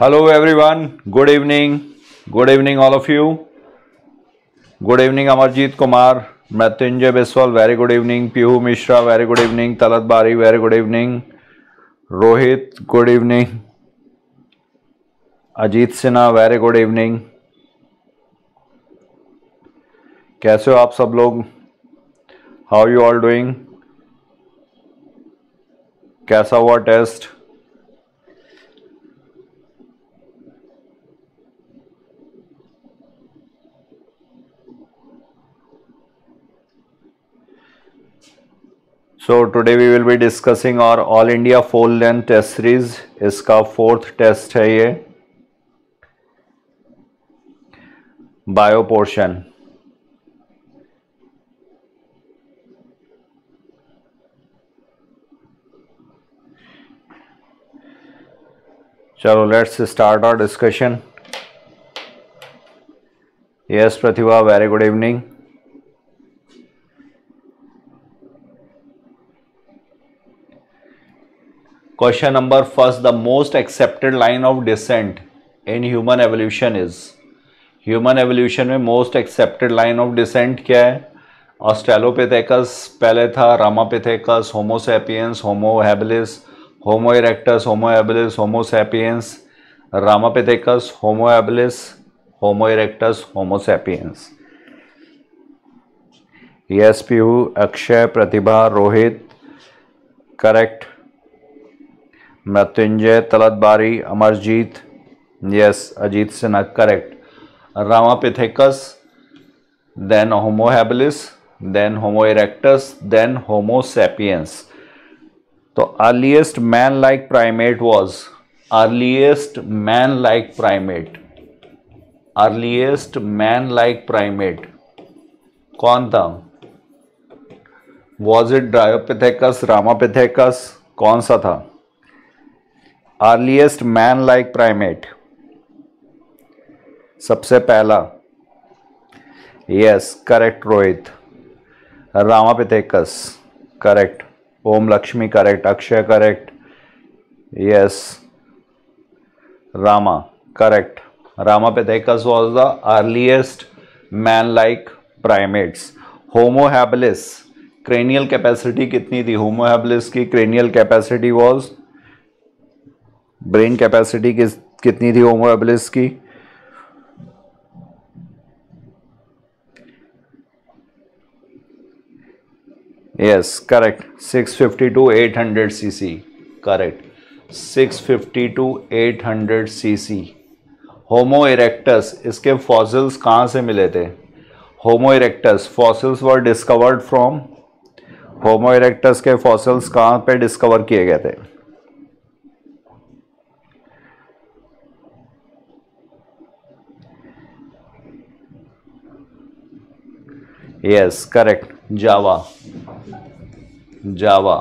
Hello everyone, good evening all of you. Good evening Amarjeet Kumar, Mrityunjay Biswal, very good evening. Pihu Mishra, very good evening. Talat Bari, very good evening. Rohit, good evening. Ajit Sinha, very good evening. कैसे हो आप सब लोग? How you all doing? कैसा हुआ test? So today we will be discussing our All India full length test series. इसका 4th test है ये, बायो पोर्शन. चलो let's start our discussion. Yes Pratibha, very good evening. Question number first, the most accepted line of descent in human evolution is. Human evolution में most accepted line of descent क्या है? Australopithecus पहले था, Ramapithecus, Homo sapiens, Homo habilis, Homo erectus, Homo habilis, Homo sapiens, Ramapithecus, Homo habilis, Homo erectus, Homo sapiens. Yes Pihu, Akshay, Pratibha, Rohit, correct. Mrityunjay, Talat Bari, Amarjeet, yes. Ajit Sinha, correct. Ramapithecus, then Homo habilis, then Homo erectus, then Homo sapiens. तो earliest man like primate was, earliest man like primate, earliest man like primate कौन था? Was it Dryopithecus, Ramapithecus, कौन सा था? Earliest man like primate सबसे पहला. Yes correct Rohit. Ramapithecus correct. Om Lakshmi correct. Akshay correct. Yes Rama correct. Ramapithecus was the earliest man like primates. Homo habilis, cranial capacity कितनी थी? Homo habilis की cranial capacity was, brain capacity कितनी थी होमो हैबिलिस की? Yes correct. 650 to 800 cc correct. 650 to 800 cc. Homo erectus, इसके fossils कहाँ से मिले थे? Homo erectus fossils were discovered from, Homo erectus के फॉसिल्स कहाँ पे डिस्कवर किए गए थे? Yes correct. Java, Java.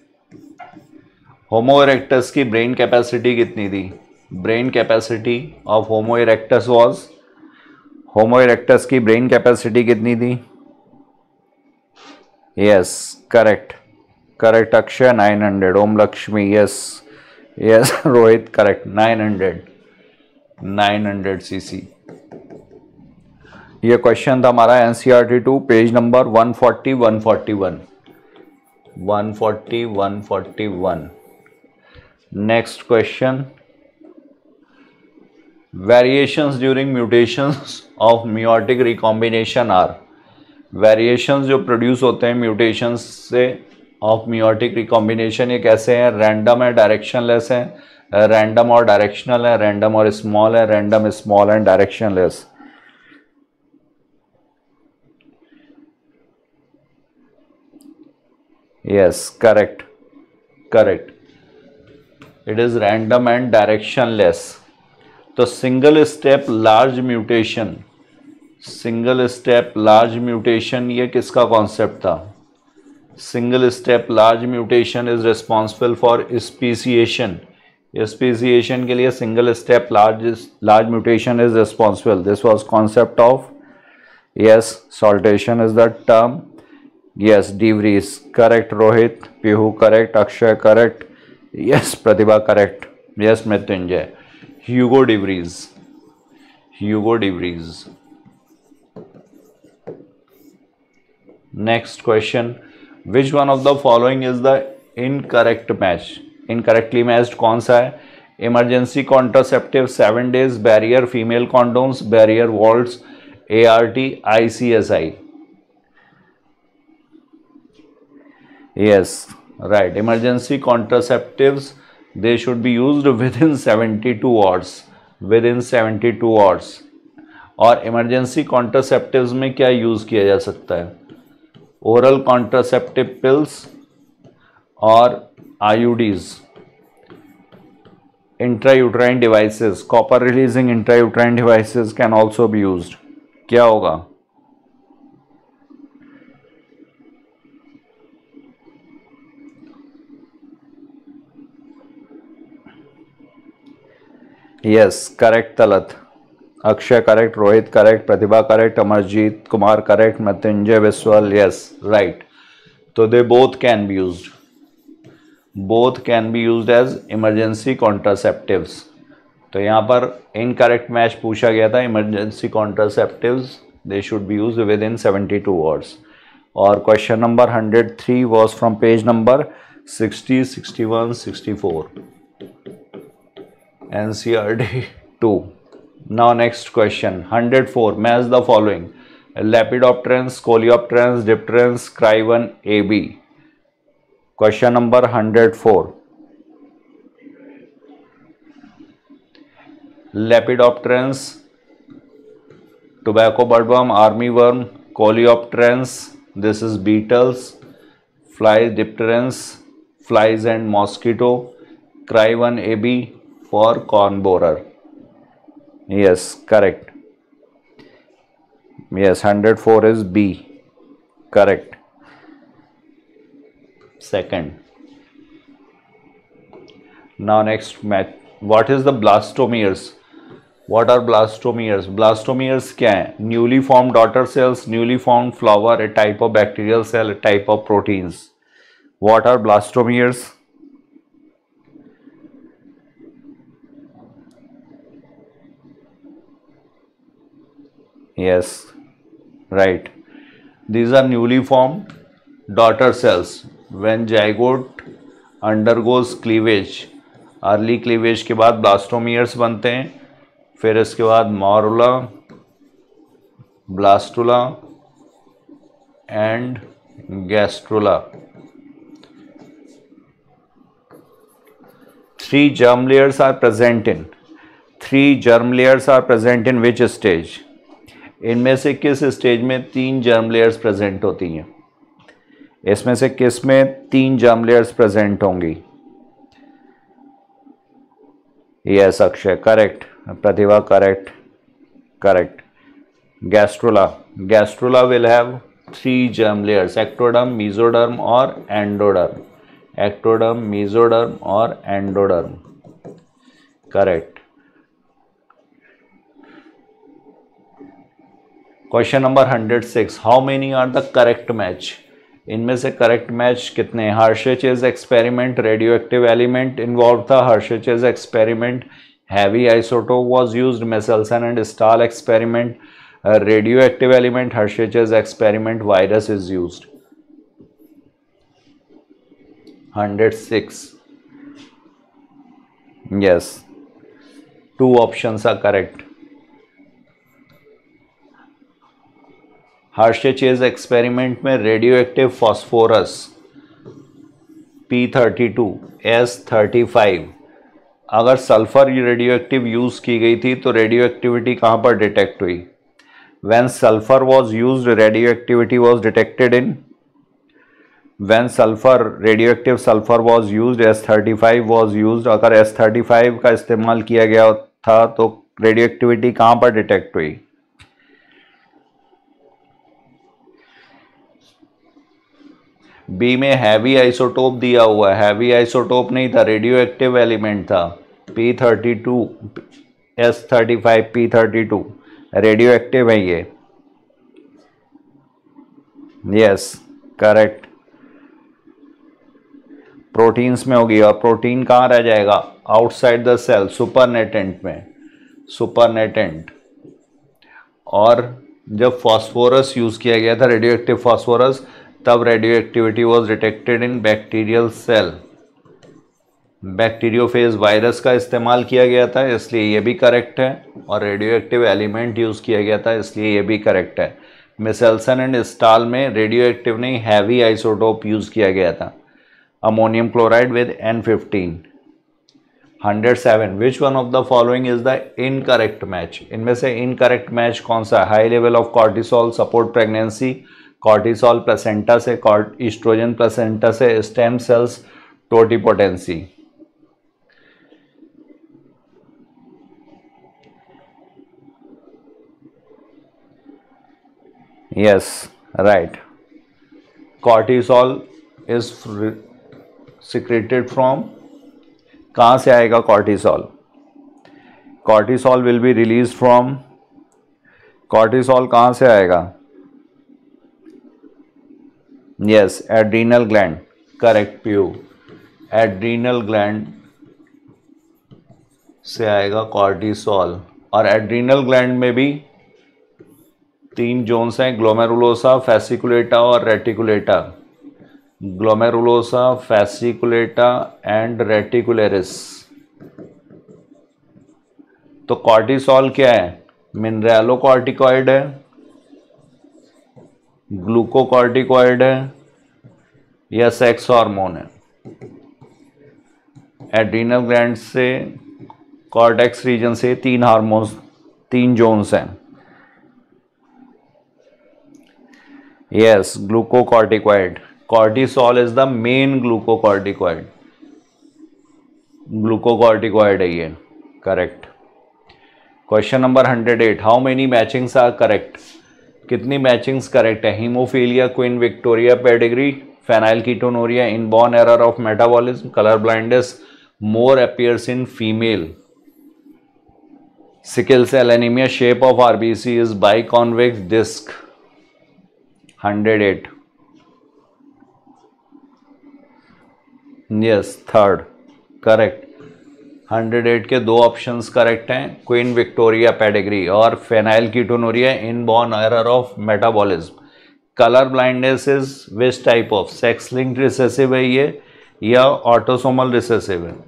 Homo erectus की ब्रेन कैपेसिटी कितनी थी? Brain capacity of Homo erectus was, Homo erectus की ब्रेन कैपेसिटी कितनी थी? Yes correct. Correct Akshay, 900. Om Lakshmi, yes. Yes Rohit correct. 900 cc. ये क्वेश्चन था हमारा NCERT 2 page number 140 141. Next question, variations during mutations of meiotic recombination are. Variations जो produce होते हैं mutations से ऑफ मियोटिक रिकॉम्बिनेशन, ये कैसे हैं? रैंडम है, डायरेक्शनलेस है, रैंडम और डायरेक्शनल है, रैंडम और स्मॉल है, random small and directionless. Yes, correct. It is random and directionless. तो single step large mutation, single step large mutation ये किसका कॉन्सेप्ट था? Single step large mutation is responsible for speciation. Speciation के लिए single step large mutation is responsible. This was concept of, yes saltation is the term. Yes de Vries correct. Rohit, Pihu correct. Akshay correct. Yes Pratibha correct. Yes Mrityunjay. Hugo de Vries, Hugo de Vries. Next question, which one of the following is the incorrect match? Incorrectly matched कौन सा है? Emergency contraceptive 7 days, barrier female condoms, barrier vaults, ART, ICSI। Yes right, emergency contraceptives they should be used within 72 hours, within 72 hours। और emergency contraceptives में क्या use किया जा सकता है? ओरल कॉन्ट्रासेप्टिव पिल्स और IUDs, intrauterine devices, copper releasing intrauterine devices can also be used. क्या होगा? Yes correct Talat, Akshay correct, Rohit correct, Pratibha correct, Amarjeet Kumar correct, Mrityunjay Vishwal yes right. तो they both can be used, both can be used as emergency contraceptives. तो यहाँ पर incorrect match पूछा गया था, emergency contraceptives they should be used within 72 hours। और question number 103 was from page number 60, 61, 64 NCERT 2। Now next question 104, match the following: Lepidopterans, Coleopterans, Dipterans, Cry1 AB। Question number 104, Lepidopterans, tobacco budworm, armyworm, Coleopterans, this is beetles, flies, Dipterans, flies and mosquito, Cry1 AB for corn borer। Yes correct, yes 104 is B correct। Second, now next match, what is the blastomeres? What are blastomeres? Blastomeres क्या है? Newly formed daughter cells, newly formed flower, a type of bacterial cell, a type of proteins। What are blastomeres? Yes right, these are newly formed daughter cells when zygote undergoes cleavage। Early cleavage के बाद blastomeres बनते हैं, फिर इसके बाद morula, blastula and gastrula. 3 germ layers are present in, 3 germ layers are present in which stage? इनमें से किस स्टेज में 3 जर्म लेयर्स प्रेजेंट होती हैं? इसमें से किस में 3 जर्म लेयर्स प्रेजेंट होंगी? Yes Akshay correct, Pratibha correct, correct. Gastrula, gastrula will have 3 germ layers, ectoderm, mesoderm और एंडोडर्म, एक्टोडर्म, मेसोडर्म और endoderm correct. Question number 106, how many are the correct match? इनमें से करेक्ट मैच कितने हैं? Hershey Chase experiment, radioactive element involve था, Hershey Chase experiment, heavy isotope was used, Meselson and Stahl experiment, radioactive element, Hershey Chase experiment, virus is used. 106 yes, 2 options are correct। Hershey Chase experiment में radioactive phosphorus P32 S35, अगर sulphur radio active use की गई थी तो radio activity कहाँ पर detect हुई? When sulphur was used radioactivity was detected in, when sulphur radioactive sulphur was used S35 was used. अगर S35 का इस्तेमाल किया गया था तो रेडियो एक्टिविटी कहाँ पर डिटेक्ट हुई? बी में हैवी आइसोटोप दिया हुआ है, हैवी आइसोटोप नहीं था, रेडियो एक्टिव एलिमेंट था। P32 S35 P32 radio active है ये। यस करेक्ट, प्रोटीन्स में होगी और प्रोटीन कहाँ रह जाएगा? आउटसाइड द सेल, सुपरनेटेंट में, सुपरनेटेंट। और जब फास्फोरस यूज किया गया था, रेडियो एक्टिव फास्फोरस, तब radioactivity was detected in bacterial cell. Bacteriophage virus का इस्तेमाल किया गया था, इसलिए ये भी करेक्ट है। और रेडियो एक्टिव एलिमेंट यूज किया गया था, इसलिए ये भी करेक्ट है। मिसेल्सन एंड स्टाल में रेडियो एक्टिव नहीं, हैवी आइसोटोप यूज किया गया था, ammonium chloride with N15। 107, which one of the following is the incorrect match? इनमें से इनकरेक्ट मैच कौन सा? High level of cortisol support pregnancy, cortisol placenta से, ईस्ट्रोजन प्लेसेंटा से, stem cells totipotency. Yes, right. Cortisol is secreted from, कहाँ से आएगा cortisol? Cortisol will be release from, cortisol कहाँ से आएगा? Yes, adrenal gland, correct Piu, adrenal gland से आएगा कॉर्टिसोल। और एड्रीनल ग्लैंड में भी 3 जोन्स हैं, ग्लोमेरुलोसा, फैसिकुलेटा और reticulata. Glomerulosa, fasciculata and reticularis. तो कॉर्टिसोल क्या है? मिनरलोकॉर्टिकॉइड है, ग्लूकोकॉर्टिकॉइड है, या सेक्स हार्मोन है? एड्रीनल ग्लैंड से, कॉर्टेक्स रीजन से 3 हार्मोन्स, 3 जोन्स हैं। Yes, glucocorticoid. Cortisol is the main glucocorticoid, glucocorticoid है ये, correct. Question number 108, how many matchings are correct? कितनी मैचिंग्स करेक्ट है? Haemophilia, Queen Victoria pedigree, phenylketonuria, inborn error of metabolism, colour blindness more appears in female, sickle cell anaemia, shape of RBC is biconvex disc. 108, yes, third, correct. 108 के 2 options correct हैं, Queen Victoria pedigree और phenylketonuria, inborn error of metabolism. Colour blindness is which type of? Sex linked recessive है ये या autosomal recessive है?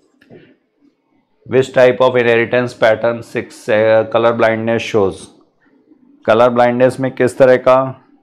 Which type of inheritance pattern colour blindness shows? Colour blindness में किस तरह का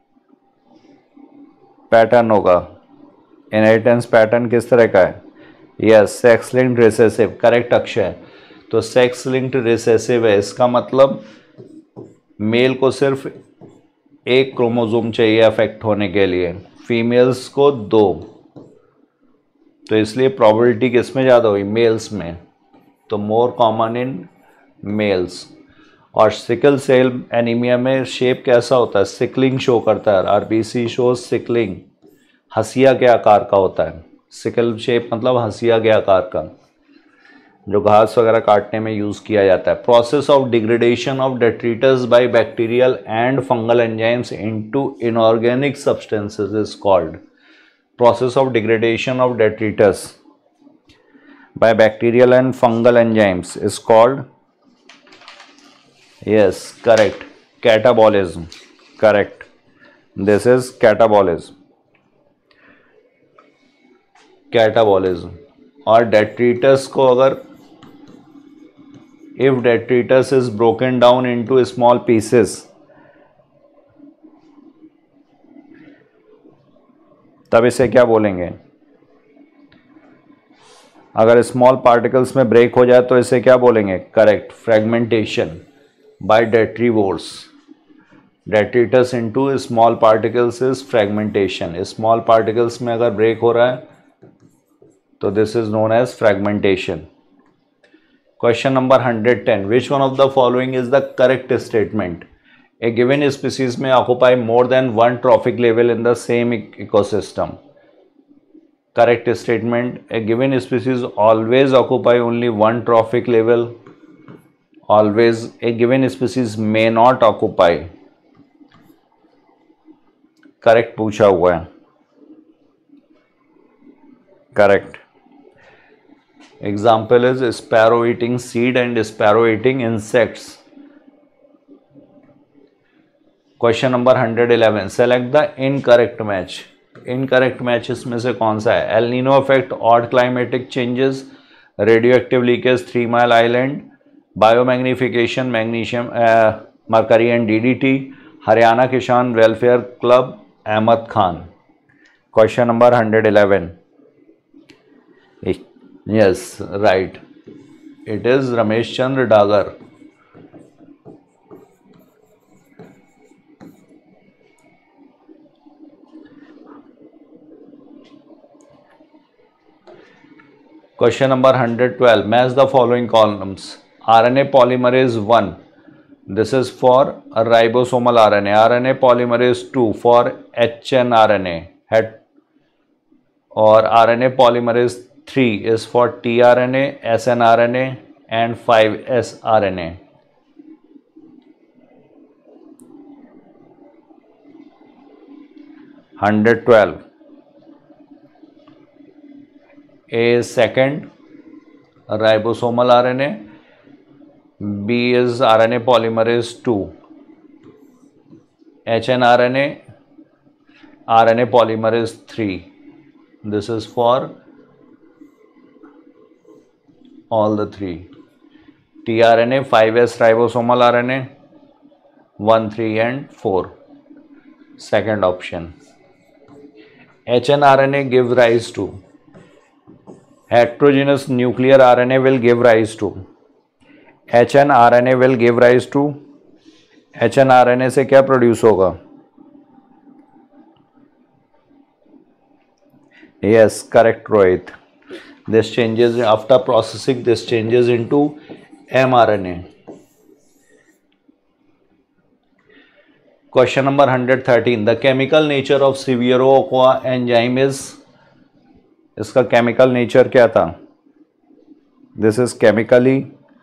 पैटर्न होगा? इनहेरिटेंस पैटर्न किस तरह का है? Yes, sex linked recessive, correct Akshay. तो सेक्स लिंक्ड रिसेसिव है, इसका मतलब मेल को सिर्फ एक क्रोमोसोम चाहिए अफेक्ट होने के लिए, फीमेल्स को 2। तो इसलिए प्रोबेबिलिटी किस में ज़्यादा हुई? मेल्स में, तो मोर कॉमन इन मेल्स। और सिकल सेल एनीमिया में शेप कैसा होता है? सिकलिंग शो करता है, आरबीसी शो सिकलिंग, हंसिया के आकार का होता है। सिकल शेप मतलब हंसिया के आकार का, जो घास वगैरह काटने में यूज किया जाता है। Process of degradation of detritus by bacterial and fungal enzymes into inorganic substances is called, process of degradation of detritus by bacterial and fungal enzymes is called, yes, correct, catabolism, correct, this is catabolism, catabolism। और detritus को अगर, if detritus is broken down into small pieces, तब इसे क्या बोलेंगे? अगर small particles में break हो जाए तो इसे क्या बोलेंगे? Correct, fragmentation by detritivores. Detritus into small particles is fragmentation. Small particles में अगर ब्रेक हो रहा है तो this is known as fragmentation. Question number 110, which one of the following is the correct statement? A given species में occupy more than 1 trophic level in the same ecosystem. Correct statement, a given species always occupy only 1 trophic level, always a given species may not occupy, correct पूछा हुआ है, correct। Example is sparrow eating seed and sparrow eating insects. Question number 111. Select the incorrect match. Incorrect match इसमें से कौन सा है? El Nino effect, odd climatic changes, radioactive leakage, 3 Mile Island, biomagnification, magnesium mercury and DDT, Haryana Kisan welfare club, Ahmad Khan. Question number 111. Yes right, it is Ramesh Chandra Dagar. Question number 112. Match the following columns. RNA polymerase 1. This is for ribosomal RNA. RNA polymerase 2 for hnRNA. Or RNA polymerase 3 is for tRNA, snRNA and 5sRNA. (112) A is second, ribosomal RNA. B is RNA polymerase 2. hnRNA, RNA polymerase 3. This is for all the three. tRNA, 5s ribosomal RNA, 1, 3 and 4. Second option. hnRNA gives rise to heterogeneous nuclear RNA will give rise to hnRNA will give rise to hnRNA से क्या produce होगा? Yes, correct Rohit. This changes after processing, this changes into mRNA. Question number 113. The chemical nature of Severo-Ochoa enzyme is, इसका chemical nature क्या था? This is chemically,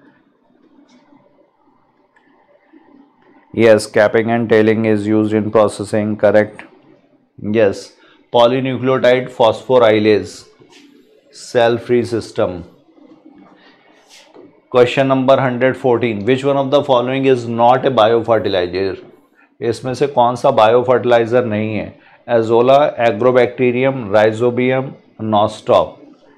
yes, capping and tailing is used in processing, correct. Yes, polynucleotide phosphorylase, cell free system. Question number 114. Which one of the following is not a biofertiliser? इसमें से कौन सा biofertiliser नहीं है? Azolla, Agrobacterium, Rhizobium, Nostoc.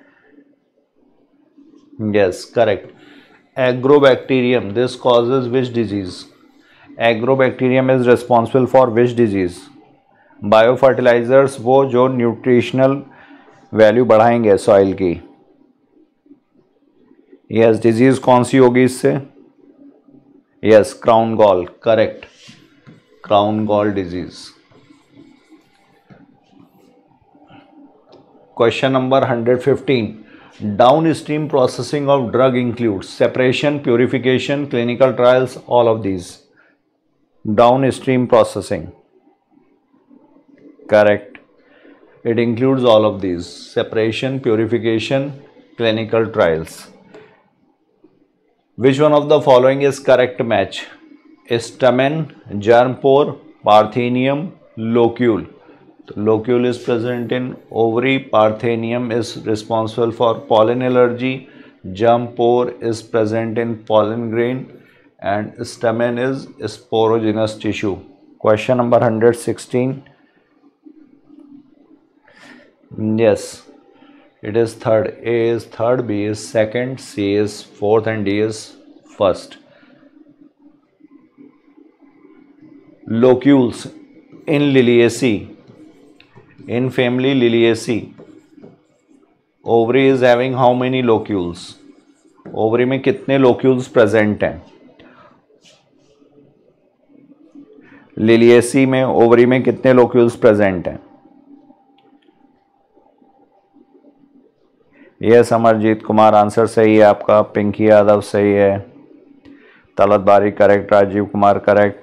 Yes, correct. Agrobacterium. This causes which disease? Agrobacterium is responsible for which disease? Biofertilizers वो जो nutritional value बढ़ाएंगे soil की. Yes, डिजीज कौन सी होगी इससे? Yes, crown gall, correct. Crown gall disease. Question number 115. Downstream processing of drug includes separation, purification, clinical trials, all of these. Downstream processing. Correct. It includes all of these. Separation, purification, clinical trials. Which one of the following is correct match? Stamen, germ pore, Parthenium, locule. Locule is present in ovary, Parthenium is responsible for pollen allergy, germ pore is present in pollen grain, and stamen is sporogenous tissue. Question number 116. Yes, it is third. A is third, B is second, C is fourth and D is first. Locules in Liliaceae. In family Liliaceae, ovary is having how many locules? Ovary में कितने locules present हैं? Liliaceae में ovary में कितने locules present हैं? Yes, Amarjeet Kumar answer सही है आपका. पिंकी यादव सही है. Talat Bari correct. Rajeev Kumar correct.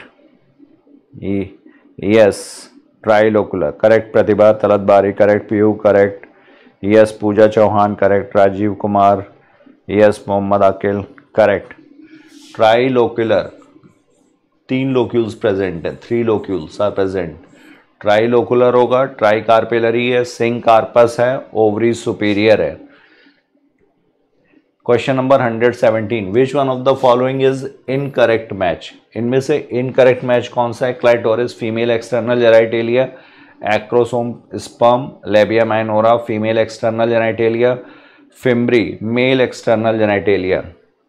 Yes, trilocular correct. Pratibha Talat Bari correct. Piu correct. Yes, Pooja Chauhan correct. Rajeev Kumar yes. Mohammad Aqeel correct. Trilocular 3 locules present हैं. 3 लोक्यूल्स आर प्रेजेंट. ट्राइलोकुलर होगा. ट्राइकार्पेलरी है. सिंकार्पस है. ओवरी सुपीरियर है. Question number 117, which one of the following is incorrect match? इनमें से इनकरेक्ट मैच कौन सा है? Clitoris female external genitalia, acrosome sperm, labia minora female external genitalia, fimbriae male external genitalia.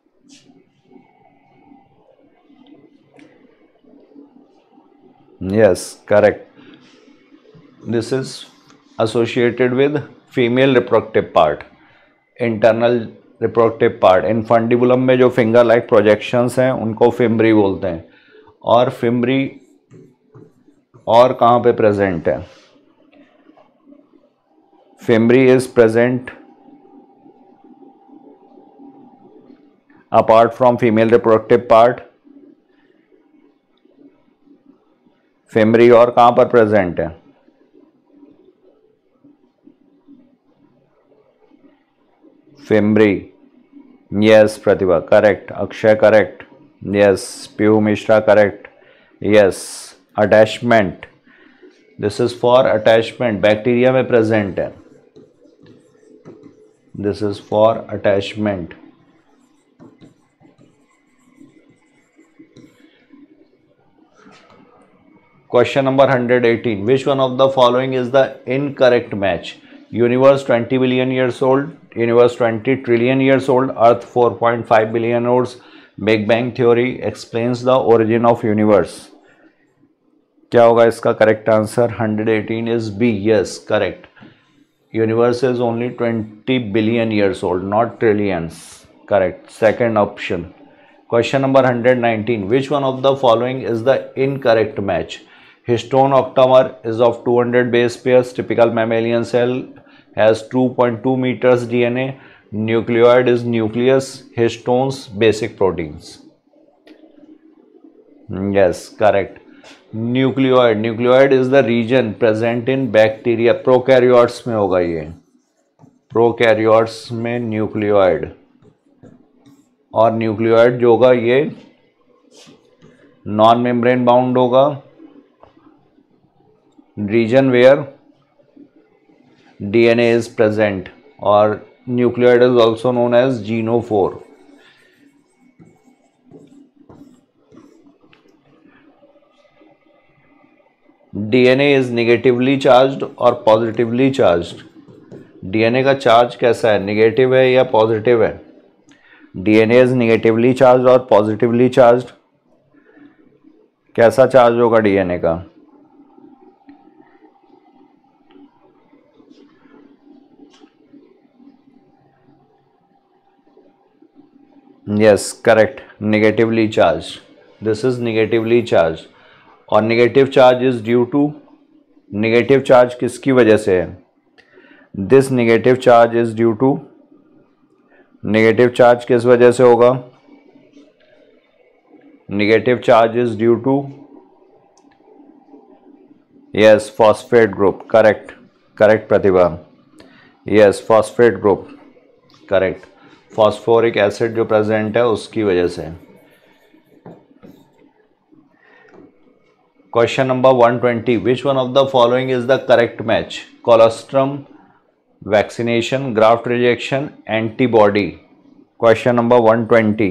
Yes, correct. This is associated with female reproductive part, internal reproductive part. Infundibulum में जो finger like projections हैं उनको fimbriae बोलते हैं। और fimbriae और कहाँ पे प्रेजेंट है? Fimbriae is present apart from female reproductive part. Fimbriae और कहाँ पर प्रेजेंट है? Fimbriae. Yes Pratibha correct, Akshay correct, yes Piu Mishra correct, yes attachment, this is for attachment, bacteria में प्रेजेंट है, this is for attachment. Question number 118, which one of the following is the incorrect match? Universe 20 billion years old, universe 20 trillion years old, earth 4.5 billion old, big bang theory explains the origin of universe. क्या होगा इसका correct answer? 118 is B, yes correct. Universe is only 20 billion years old, not trillions, correct, second option. Question number 119, which one of the following is the incorrect match? Histone octamer is of 200 base pairs. Typical mammalian cell has 2.2 meters DNA. Nucleoid is nucleus. Histones basic proteins. Yes, correct. Nucleoid. Nucleoid is the region present in bacteria. Prokaryotes में होगा ये. Prokaryotes में nucleoid. और nucleoid जो होगा ये non membrane bound होगा. Region where DNA is present, or nucleoid is also known as genophore. DNA is negatively charged और positively charged? DNA का चार्ज कैसा है, नेगेटिव है या पॉजिटिव है? DNA is negatively charged और पॉजिटिवली चार्ज्ड? कैसा चार्ज होगा DNA का? Yes, correct. Negatively charged. This is negatively charged. और negative charge is due to, negative charge किसकी वजह से है? This negative charge is due to, negative charge किस वजह से होगा? Negative charge is due to, yes, phosphate group. Correct. Correct Pratibha. Yes, phosphate group. Correct. Phosphoric acid जो present है उसकी वजह से। Question number 120, which one of the following is the correct match? Colostrum, vaccination, graft rejection, antibody. Question number 120।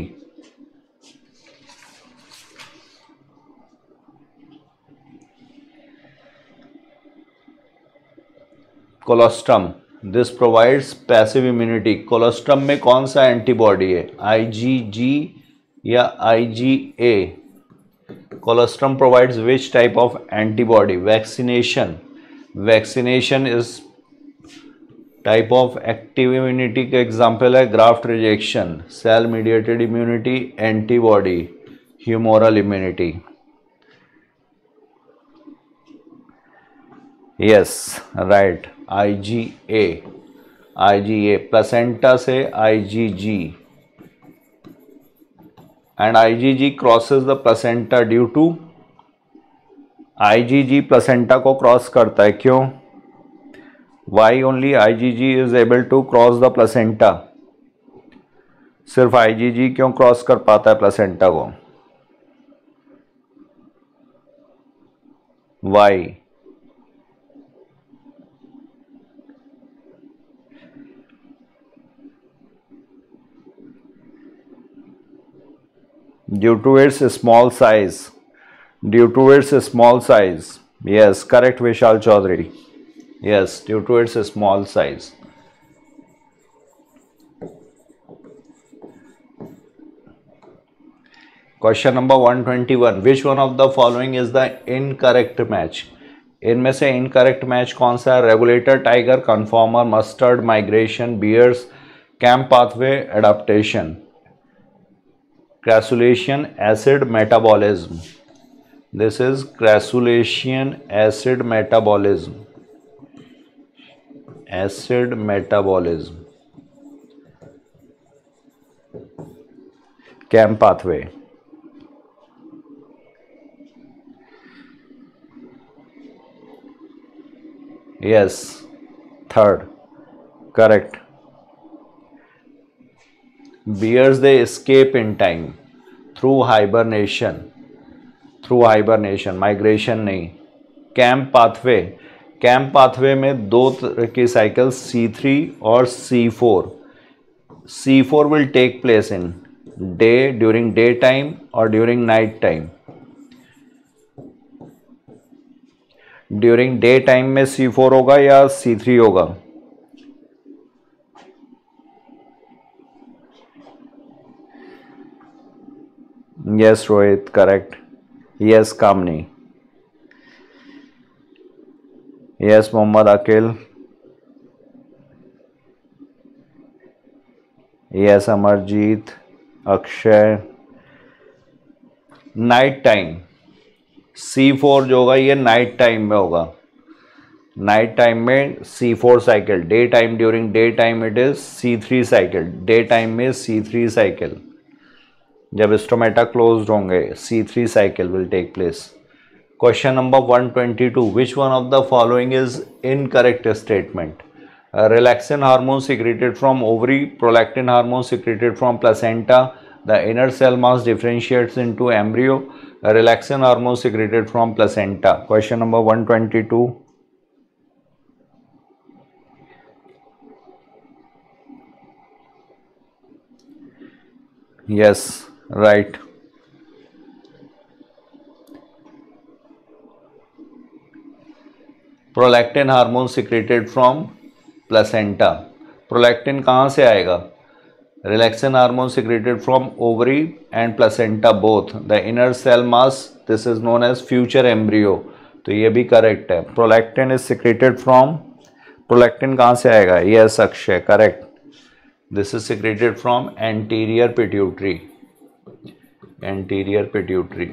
Colostrum, this provides passive immunity. Colostrum में कौन सा antibody है, IgG या IgA? Colostrum provides which type of antibody? Vaccination, vaccination is type of active immunity का example है। Graft rejection, cell mediated immunity, antibody, humoral immunity. Yes right, IgA, IgA, placenta से IgG, and IgG crosses the placenta due to, IgG placenta को cross करता है, क्यों? Why only IgG is able to cross the placenta? सिर्फ IgG क्यों cross कर पाता है प्लेसेंटा को? Why? Due to its small size, due to its small size, yes correct Vishal Chaudhary, yes due to its small size. Question number 121, which one of the following is the incorrect match. इनमें से incorrect match कौन सा है? Regulator, tiger, conformer, mustard, migration, bears, camp pathway, adaptation, crassulacean, acid, metabolism. This is crassulacean acid metabolism, acid metabolism, camp pathway. Yes, third, correct. Bears they escape in time through hibernation, through hibernation, migration नहीं। Camp pathway, camp pathway में दो तरह की cycle C3 और C4। C4 will take place in day, during daytime or during night time। During day time में C4 होगा या C3 होगा? Yes Rohit correct, yes Kamini, yes Mohammad Aqeel, yes Amarjeet, Akshay. Night time C4 जो होगा ये नाइट टाइम में होगा, नाइट टाइम में C4 cycle, day time during day time it is C3 cycle, day time में C3 साइकिल। जब स्टोमेटा क्लोज्ड होंगे C3 cycle will take place. Question number 122, which one of the following is incorrect statement. Relaxin hormone secreted from ovary, prolactin hormone secreted from placenta, the inner cell mass differentiates into embryo, relaxin hormone secreted from placenta। Question number 122, yes right। Prolactin hormone secreted from placenta. Prolactin कहाँ से आएगा? Relaxin hormone secreted from ovary and placenta both, the inner cell mass this is known as future embryo, तो ये भी correct है। Prolactin is secreted from, prolactin कहाँ से आएगा? Yes Akshay correct, this is secreted from anterior pituitary, anterior pituitary,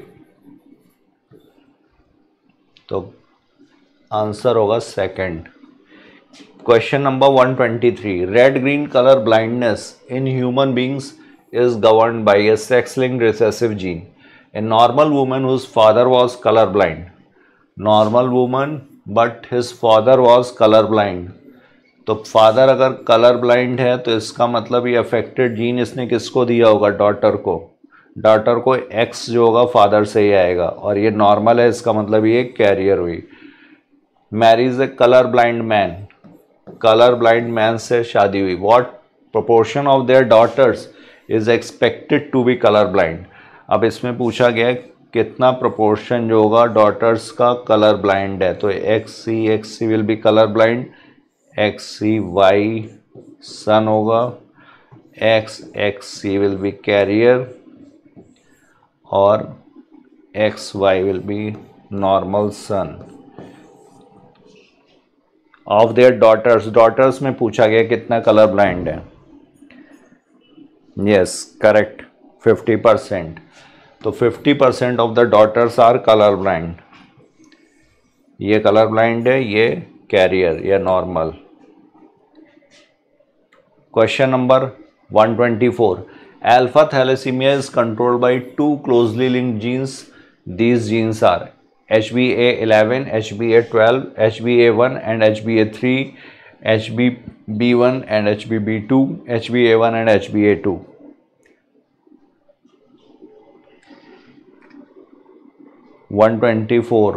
तो answer होगा second. Question number 123, red green color blindness in human beings is governed by a sex-linked recessive gene। A normal woman whose father was colorblind, normal woman but his father was colorblind, तो father अगर colour blind है तो इसका मतलब ये affected gene इसने किसको दिया होगा? डॉटर को, डॉटर को एक्स जो होगा फादर से ही आएगा, और ये नॉर्मल है इसका मतलब ये कैरियर हुई। Marries a colour blind man, colour blind man से शादी हुई, what proportion of their daughters is expected to be colour blind. अब इसमें पूछा गया कितना प्रोपोर्शन जो होगा डॉटर्स का कलर ब्लाइंड है, तो X C will be colour blind, X C Y son होगा, X C will be carrier और X Y will be normal son of their daughters. Daughters में पूछा गया कितना कलर ब्लाइंड है, यस करेक्ट 50%, तो 50% of the daughters are colour blind. ये colour blind है, ये कैरियर या normal. Question number 124, alpha thalassemia is controlled by two closely linked genes, these genes are HbA11, HbA12, HbA1 and HbA3, HbB1 and HbB2, HbA1 and HbA2। One 124,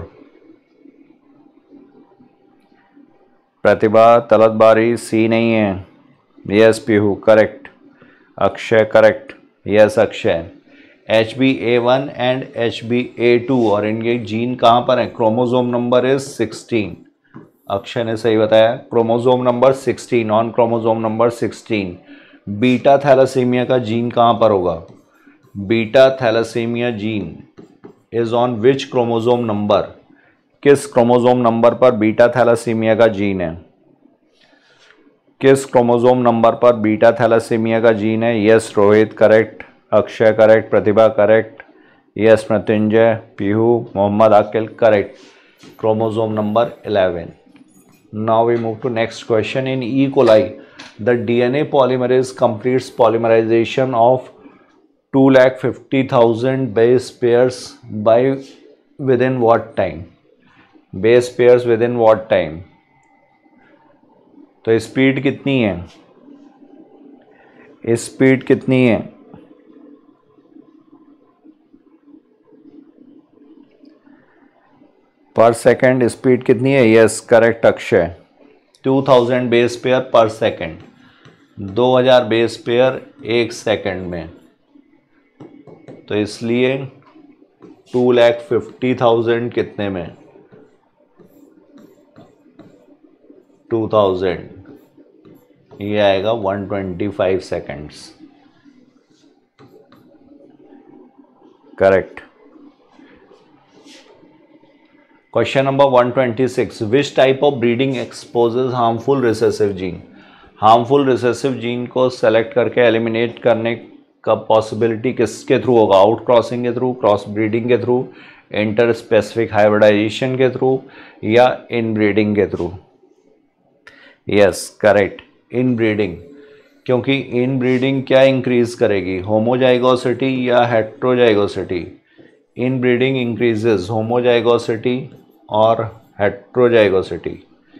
Pratibha तलतबारी सी नहीं है, yes Pihu correct, Akshay correct, yes Akshay. HbA1 and HbA2, और इनके gene कहाँ पर है? Chromosome number is 16। Akshay ने सही बताया, chromosome number 16, on chromosome number 16। Beta thalassemia का जीन कहाँ पर होगा? Beta thalassemia gene is on which chromosome number? किस क्रोमोसोम नंबर पर बीटा थैलासीमिया का जीन है? किस क्रोमोसोम नंबर पर बीटा थैलासीमिया का जीन है? Yes Rohit correct, Akshay correct, Pratibha correct, yes Mrityunjay, Pihu, Mohammad Akil correct, chromosome number 11। Now we move to next question. In E. coli, the DNA polymerase completes polymerization of 250,000 base pairs by within what time? Base pairs within what time? तो speed कितनी है? Speed कितनी है? पर second speed कितनी है? Yes correct Akshay, 2000 base pair पर second, 2000 base pair एक सेकेंड में। तो इसलिए 250,000 कितने में? 2000, ये आएगा 125 seconds. Correct. Question number 126, which type of breeding exposes harmful recessive gene? Harmful recessive gene को सेलेक्ट करके एलिमिनेट करने का पॉसिबिलिटी किसके थ्रू होगा? आउट क्रॉसिंग के थ्रू, क्रॉस ब्रीडिंग के थ्रू, इंटर स्पेसिफिक हाइब्रिडाइजेशन के थ्रू, या इन ब्रीडिंग के through? Yes correct, inbreeding, क्योंकि इन ब्रीडिंग क्या इंक्रीज करेगी? होमोजाइगोसिटी या heterozygosity? Inbreeding increases homozygosity और heterozygosity,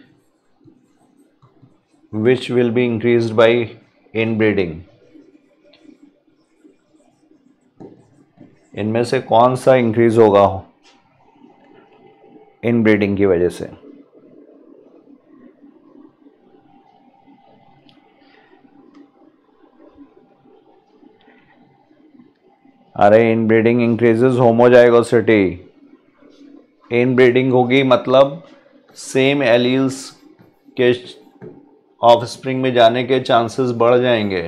which will be increased by inbreeding? इनमें से कौन सा इंक्रीज होगा इनब्रीडिंग की वजह से? अरे इनब्रीडिंग इंक्रीजेज होमोजाइगोसिटी। इनब्रीडिंग होगी मतलब सेम एलील्स के ऑफस्प्रिंग में जाने के चांसेस बढ़ जाएंगे,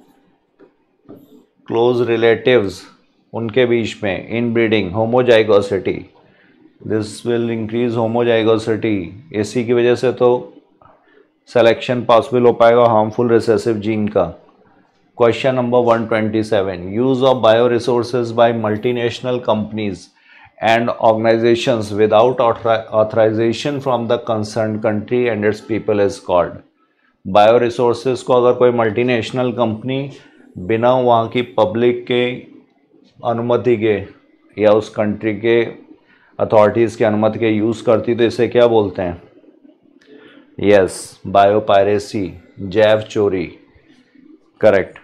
क्लोज रिलेटिव्स उनके बीच में। Inbreeding homozygosity, this will increase homozygosity. इसी की वजह से तो सिलेक्शन पॉसिबल हो पाएगा हार्मफुल रिसेसिव जीन का। Question number 127, use of bioresources by multinational companies and organizations without authorization from the concerned country and its people is called? Bioresources को अगर कोई मल्टीनेशनल कंपनी बिना वहाँ की public के अनुमति के या उस कंट्री के अथॉरिटीज़ के अनुमति के यूज़ करती, तो इसे क्या बोलते हैं? यस बायो पायरेसी, जैव चोरी। करेक्ट।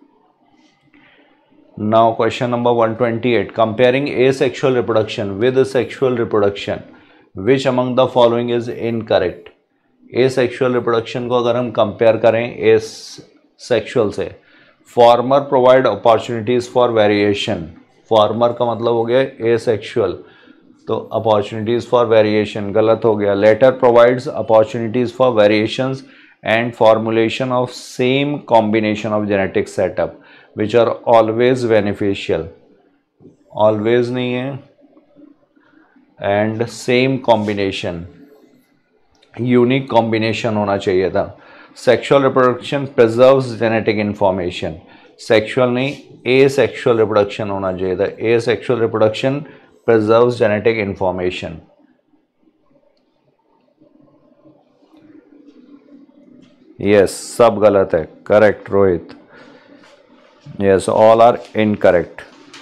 Now question number 128, comparing asexual reproduction with sexual reproduction, which among the following is incorrect? asexual reproduction को अगर हम कंपेयर करें asexual से, former provide opportunities for variation, former का मतलब हो गया asexual, तो opportunities for variation गलत हो गया। later provides opportunities for variations and formulation of same combination of genetic setup which are always beneficial, always नहीं है, and same combination, unique combination होना चाहिए था। sexual reproduction preserves genetic information, sexual नहीं asexual reproduction होना चाहिए था। asexual reproduction preserves genetic information। yes सब गलत है। Correct Rohit. Yes, all are incorrect.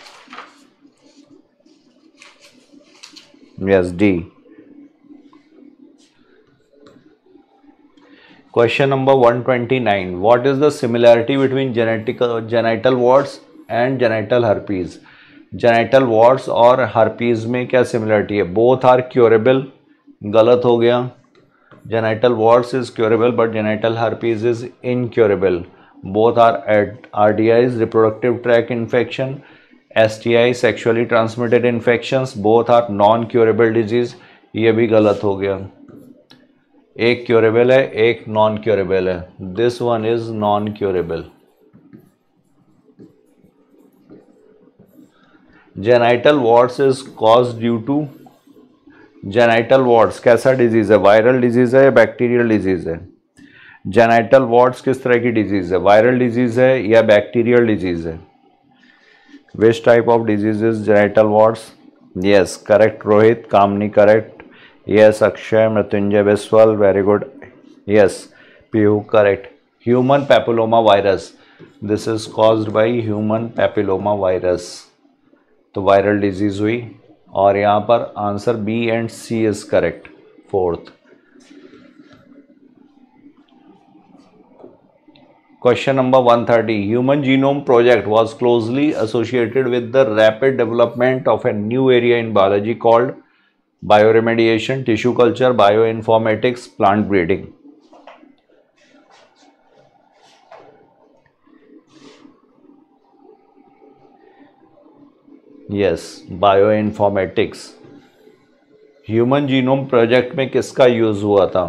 Yes, D. Question number 129. What is the similarity between genital warts and genital herpes? Genital warts और herpes में क्या similarity है? Both are curable. गलत हो गया। Genital warts is curable but genital herpes is incurable. Both are RDIs, reproductive tract infection, STI sexually transmitted infections both are non curable disease, ये भी गलत हो गया। एक क्योरेबल है, एक नॉन क्योरेबल है, this one is non curable. Genital warts is cause due to, genital warts कैसा डिजीज है, वायरल डिजीज है या बैक्टीरियल डिजीज है? जेनाइटल वॉर्ट्स किस तरह की डिजीज है, वायरल डिजीज है या बैक्टीरियल डिजीज है? Which type of disease is genital warts? Yes correct Rohit, Kamini correct, yes Akshay, Mrityunjay Biswal very good, yes Piyu correct. Human papilloma virus, this is caused by human papilloma virus, तो viral disease हुई, और यहाँ पर answer B and C is correct, fourth. Question number 130. Human Genome Project was closely associated with the rapid development of a new area in biology called bioremediation, tissue culture, bioinformatics, plant breeding. Yes, bioinformatics. Human genome project में किसका use हुआ था,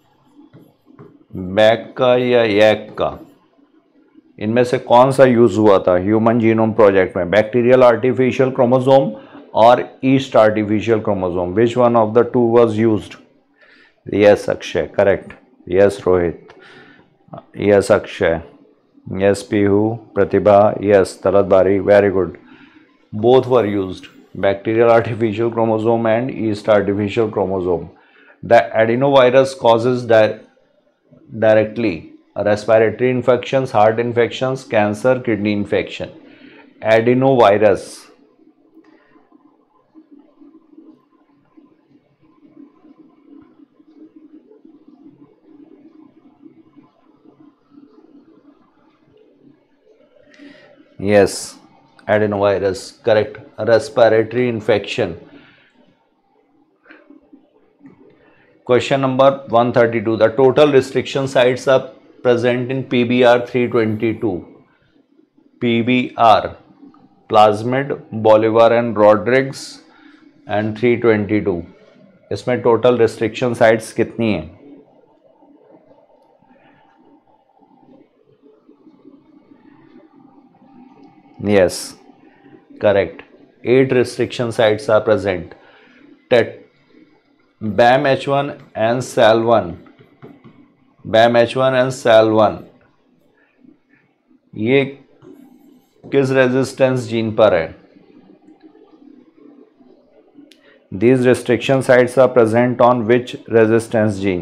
back का या यैक का? इनमें से कौन सा यूज हुआ था ह्यूमन जीनोम प्रोजेक्ट में, बैक्टीरियल आर्टिफिशियल क्रोमोसोम और yeast artificial chromosome? Which one of the two was used? Yes Akshay correct, yes Rohit, yes Akshay, yes Pihu, Pratibha, yes Talat Bari very good, both were used, bacterial artificial chromosome and yeast artificial chromosome. The adenovirus causes directly respiratory infections, heart infections, cancer, kidney infection. Adenovirus, yes adenovirus correct, respiratory infection. Question number 132. The total restriction sites are present in PBR 322. PBR plasmid, Bolivar and Rodriguez and 322. इसमें total restriction sites कितनी हैं? Yes correct, 8 restriction sites are present. BAM H1 and SAL1, BAM H1 and SAL1 ये किस resistance gene पर है? These restriction sites are present on which resistance gene?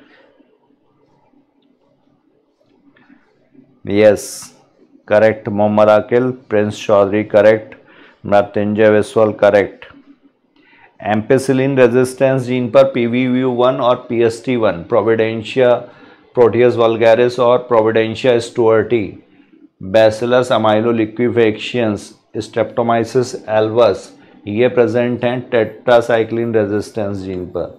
Yes correct, Mohammad Akil, Prince Chaudhary correct, Mrityunjay Biswal correct. Ampicillin resistance gene पर PVV1 और PST1, प्रोविडेंशिया Proteus vulgaris और प्रोविडेंशिया स्टुअर्टी, bacillus अमाइलोलिक्विफेक्शियंस, Streptomyces एल्वस, ये present हैं tetracycline resistance gene पर।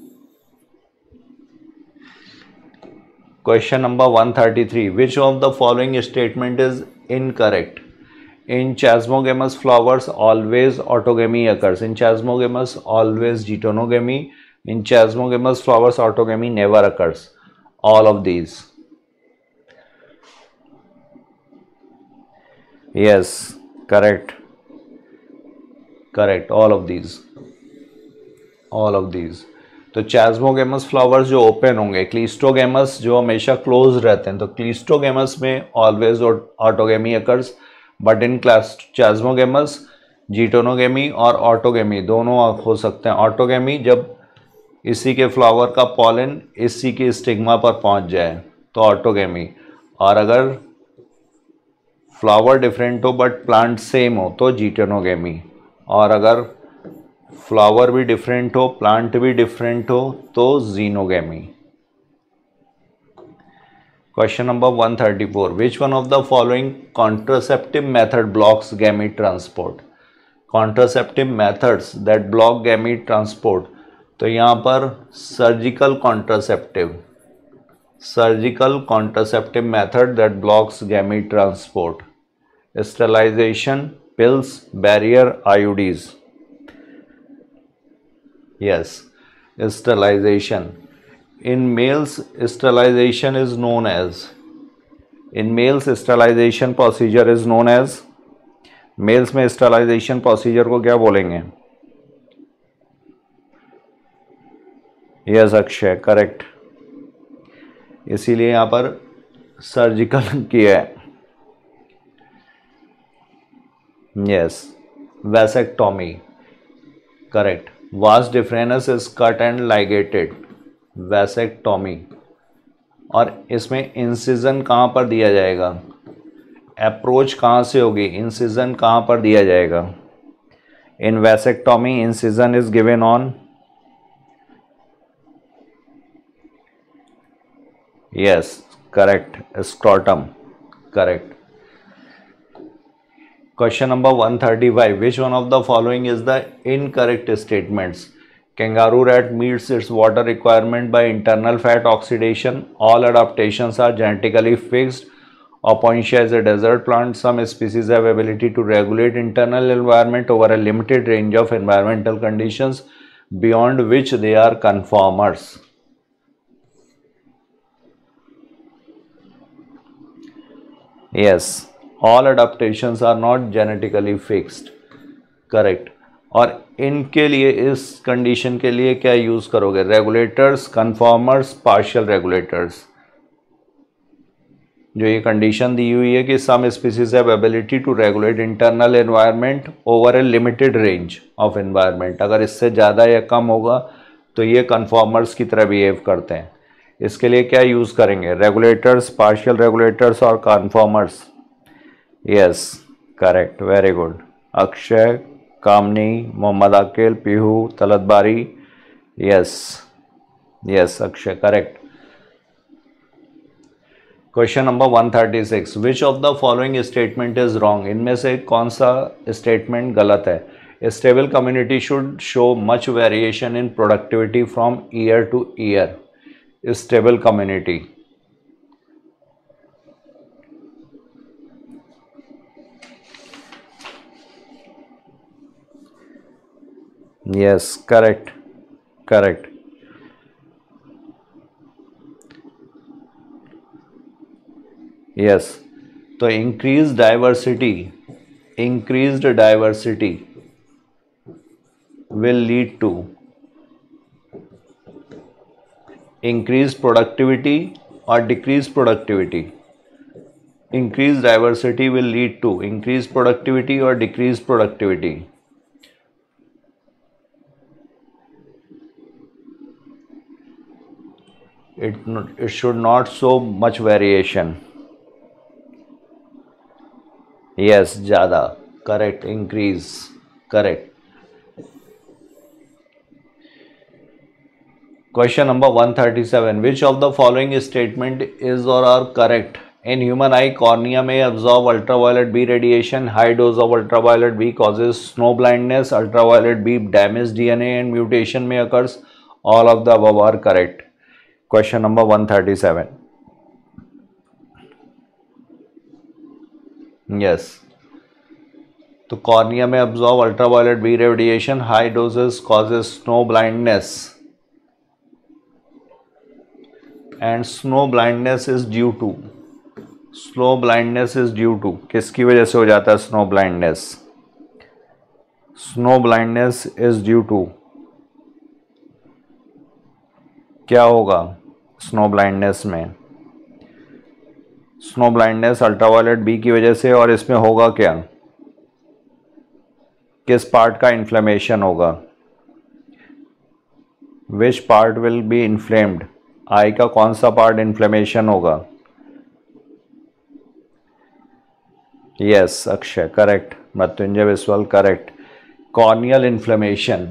Question number 133. Which of the following statement is incorrect? In chasmogamous flowers always autogamy occurs. In chasmogamous always geitonogamy. In chasmogamous flowers autogamy never occurs. All of these. Yes, correct. Correct. All of these. All of these. तो chasmogamous flowers जो open होंगे, क्लीस्टोगेमस जो हमेशा close रहते हैं, तो cleistogamous में always autogamy occurs, but in chasmogamous geitonogamy और ऑटोगेमी दोनों हो सकते हैं। ऑटोगेमी जब इसी के फ्लावर का पॉलन इसी के स्टिग्मा पर पहुंच जाए तो ऑटोगेमी, और अगर फ्लावर डिफरेंट हो बट प्लांट सेम हो तो जीटोनोगेमी, और अगर फ्लावर भी डिफरेंट हो प्लांट भी डिफरेंट हो तो xenogamy. Question number 134. Which one of the following contraceptive method blocks gamete transport? Contraceptive methods that block gamete transport. तो यहाँ पर surgical contraceptive method that blocks gamete transport. Sterilization, pills, barrier, IUDs. Yes, sterilization. In males, sterilization is known as, in males sterilization procedure is known as, males में sterilisation procedure को क्या बोलेंगे? Yes Akshay, correct, इसीलिए यहां पर surgical किया है. Yes, vasectomy, correct. Vas deferens is cut and ligated, vasectomy. और इसमें इंसिजन कहाँ पर दिया जाएगा? अप्रोच कहाँ से होगी? इंसिजन कहाँ पर दिया जाएगा? In vasectomy incision is given on, yes correct, scrotum, correct. Question number 135. Which one of the following is the incorrect statements? Kangaroo rat meets its water requirement by internal fat oxidation. All adaptations are genetically fixed. Opuntia is a desert plant. Some species have ability to regulate internal environment over a limited range of environmental conditions beyond which they are conformers. Yes. All adaptations are not genetically fixed, correct. और इनके लिए, इस condition के लिए क्या use करोगे? Regulators, conformers, partial regulators. जो ये कंडीशन दी हुई है कि some species have ability to regulate internal environment over a limited range of environment, अगर इससे ज़्यादा या कम होगा तो ये कन्फॉर्मर्स की तरह बिहेव करते हैं. इसके लिए क्या यूज़ करेंगे? रेगुलेटर्स, पार्शियल रेगुलेटर्स और conformers. Yes correct, very good. Akshay, Kamini, Mohammad Akil, Pihu, Talat Bari. Yes yes Akshay, correct. Question number 136. Which of the following statement is wrong? इनमें से कौन सा स्टेटमेंट गलत है? Stable community should show much variation in productivity from year to year. Stable community, yes correct, correct. yes, तो increased diversity will lead to increased productivity or decreased productivity. Increased diversity will lead to increased productivity or decreased productivity. It should not show much variation. Yes, ज़्यादा, correct. Increase, correct. Question number 137. Which of the following statement is or are correct? In human eye, cornea may absorb ultraviolet B radiation. High dose of ultraviolet B causes snow blindness. Ultraviolet B damages DNA and mutation may occur. All of the above are correct. Question number 137. Yes. तो cornea में absorb ultraviolet B radiation, high doses causes snow blindness, and snow blindness is due to, किसकी वजह से हो जाता है snow blindness? Snow blindness is due to, क्या होगा स्नो ब्लाइंडनेस में? स्नो ब्लाइंडनेस अल्ट्रावायलेट बी की वजह से. और इसमें होगा क्या? किस पार्ट का इन्फ्लेमेशन होगा? Which part will be inflamed? Eye का कौन सा पार्ट इन्फ्लेमेशन होगा? Yes Akshay, correct. Mrityunjay Biswal, correct. Corneal inflammation,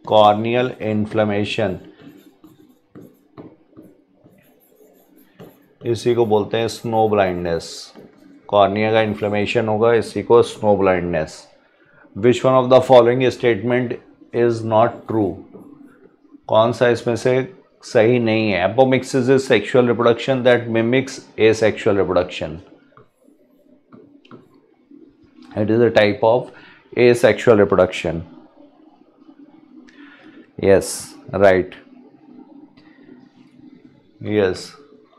इसी को बोलते हैं स्नो ब्लाइंडनेस. कॉर्निया का इन्फ्लेमेशन होगा, इसी को snow blindness. Which one of the following statement is not true? कौन सा इसमें से सही नहीं है? Apomixis is sexual reproduction that mimics asexual reproduction. It is a type of asexual reproduction. Yes, right. Yes.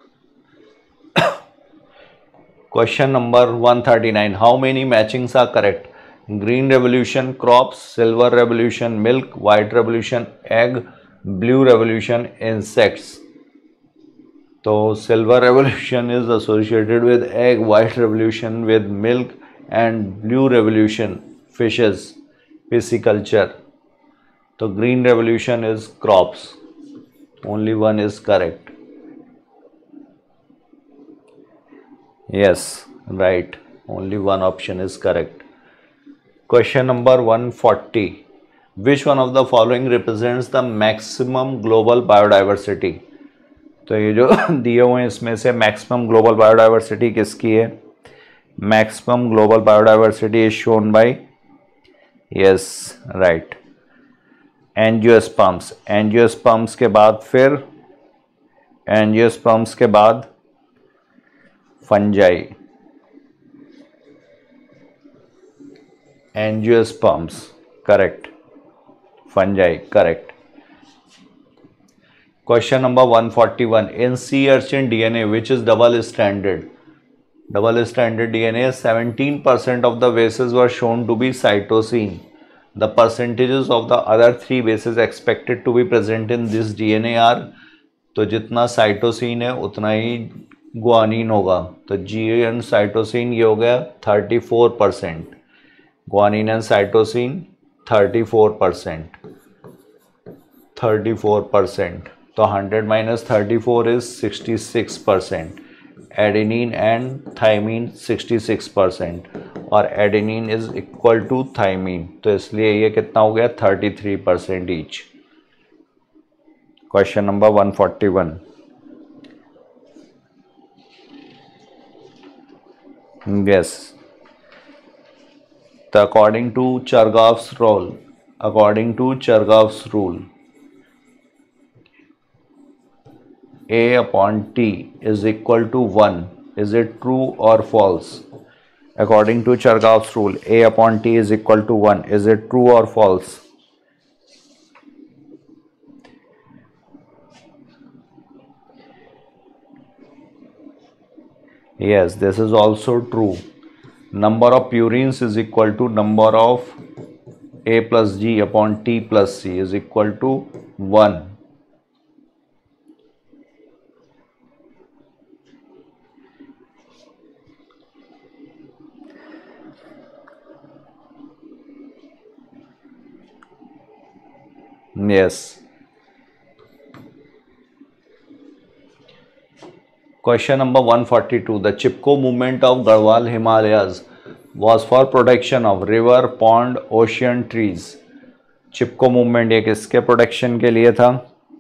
Question number 139. How many matchings are correct? Green revolution, crops, silver revolution, milk, white revolution, egg, blue revolution, insects. So silver revolution is associated with egg, white revolution with milk, and blue revolution fishes, pisciculture. So green revolution is crops. Only one is correct. Yes, right. Only one option is correct. Question number 140. Which one of the following represents the maximum global biodiversity? तो ये जो दिए हुए हैं इसमें से maximum global biodiversity किसकी है? Maximum global biodiversity is shown by, yes right, angiosperms. Angiosperms के बाद फिर एंजियोस्पर्म्स के बाद fungi, angiosperms correct, fungi correct. Question number 141. In sea urchin DNA, which is double stranded? Double stranded DNA, 17% of the bases were shown to be cytosine. The percentages of the other three bases expected to be present in this DNA are, तो जितना cytosine है उतना ही guanine होगा, तो GN cytosine ये हो गया 34%, guanine and cytosine 34%, 34%। तो 100 minus 34 is 66%, adenine and thymine 66%, और adenine is equal to thymine, तो इसलिए ये कितना हो गया 33% ईच। Question number 141। यस, तो according to Chargaff's rule, according to Chargaff's rule, A upon T is equal to 1. Is it true or false? According to Chargaff's rule, A upon T is equal to 1. Is it true or false? Yes, this is also true. Number of purines is equal to number of A plus G upon T plus C is equal to 1. Yes. Question number 142. The Chipko movement of Garhwal Himalayas was for protection of river, pond, ocean, trees. Chipko movement ये किसके protection के लिए था?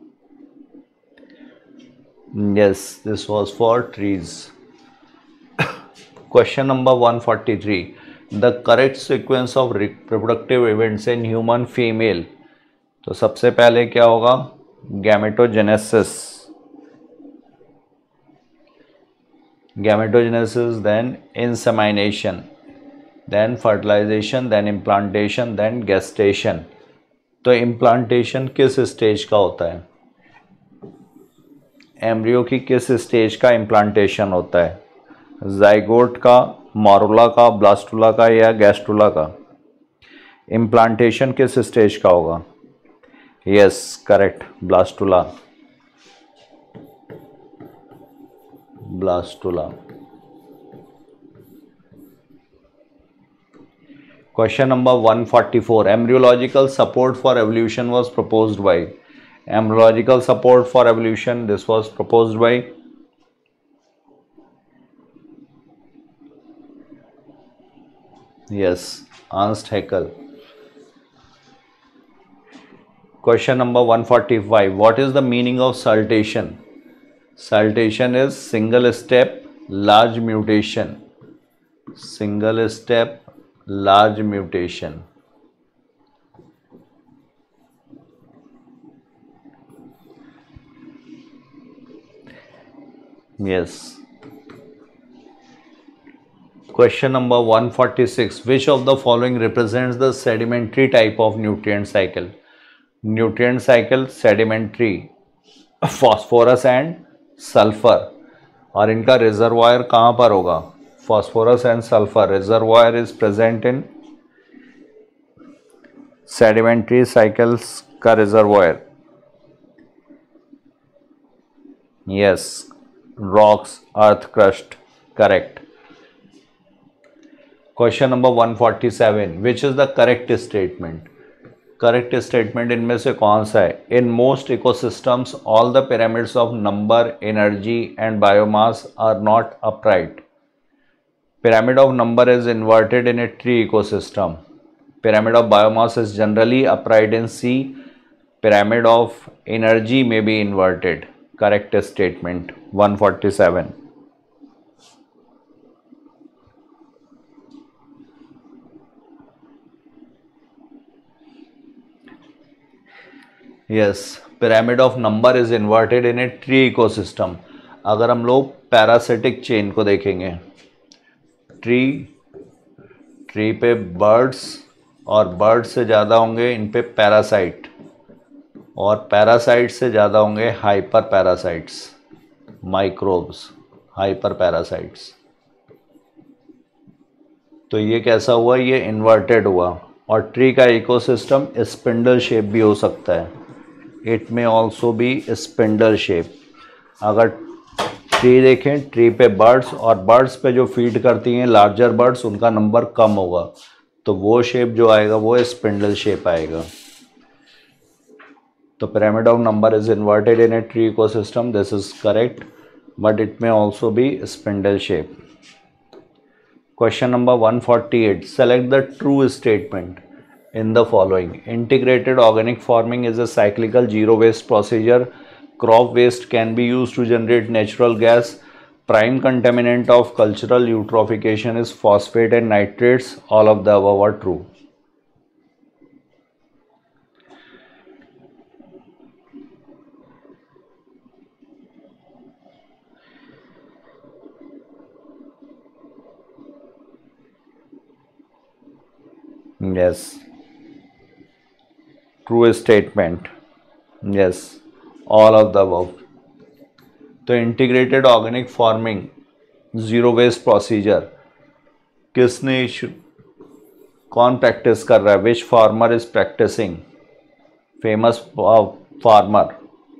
Yes, this was for trees. Question number 143. The correct sequence of reproductive events in human female. तो सबसे पहले क्या होगा? Gametogenesis, gametogenesis, then insemination, then fertilization, then implantation, then gestation. तो implantation किस स्टेज का होता है? एम्ब्रियो की किस स्टेज का implantation होता है? जाइगोट का, मोरुला का, ब्लास्टुला का या गैस्ट्रुला का? implantation किस स्टेज का होगा? Yes, correct, blastula, blastula. Question number 144. Embryological support for evolution was proposed by. Embryological support for evolution, this was proposed by. Yes, Ernst Haeckel. Question number 145. What is the meaning of saltation? Saltation is single step large mutation. Single step large mutation. Yes. Question number 146. Which of the following represents the sedimentary type of nutrient cycle? Nutrient cycle sedimentary, phosphorus and sulfur. और इनका reservoir कहाँ पर होगा? Phosphorus and sulfur reservoir is present in sedimentary cycles का reservoir. Yes, rocks, earth crust. Correct. Question number 147. Which is the correct statement? Correct statement इनमें से कौन सा है? In most ecosystems all the pyramids of number, energy and biomass are not upright. Pyramid of number is inverted in a tree ecosystem. Pyramid of biomass is generally upright in C. Pyramid of energy may be inverted. Correct statement 147. Yes, pyramid of number is inverted in a tree ecosystem. अगर हम लोग parasitic chain को देखेंगे, tree पे birds और bird से ज़्यादा होंगे इन पे पैरासाइट, और पैरासाइट से ज़्यादा होंगे hyperparasites, microbes, hyperparasites. तो ये कैसा हुआ? ये इन्वर्टेड हुआ. और ट्री का इकोसिस्टम स्पिंडल शेप भी हो सकता है. It may also be spindle shape. अगर ट्री देखें, ट्री पे बर्ड्स, और बर्ड्स पे जो फीड करती हैं लार्जर बर्ड्स, उनका नंबर कम होगा, तो वो शेप जो आएगा वो स्पिंडल शेप आएगा. तो pyramid of number is inverted in a tree ecosystem. This is correct, but it may also be spindle shape. Question number 148. Select the true statement in the following. Integrated organic farming is a cyclical zero waste procedure. Crop waste can be used to generate natural gas. Prime contaminant of cultural eutrophication is phosphate and nitrates. All of the above are true. Yes. True statement. Yes, all of the above. तो integrated organic farming zero waste procedure किसने, कौन practice कर रहा है? Which farmer is practising? Famous farmer.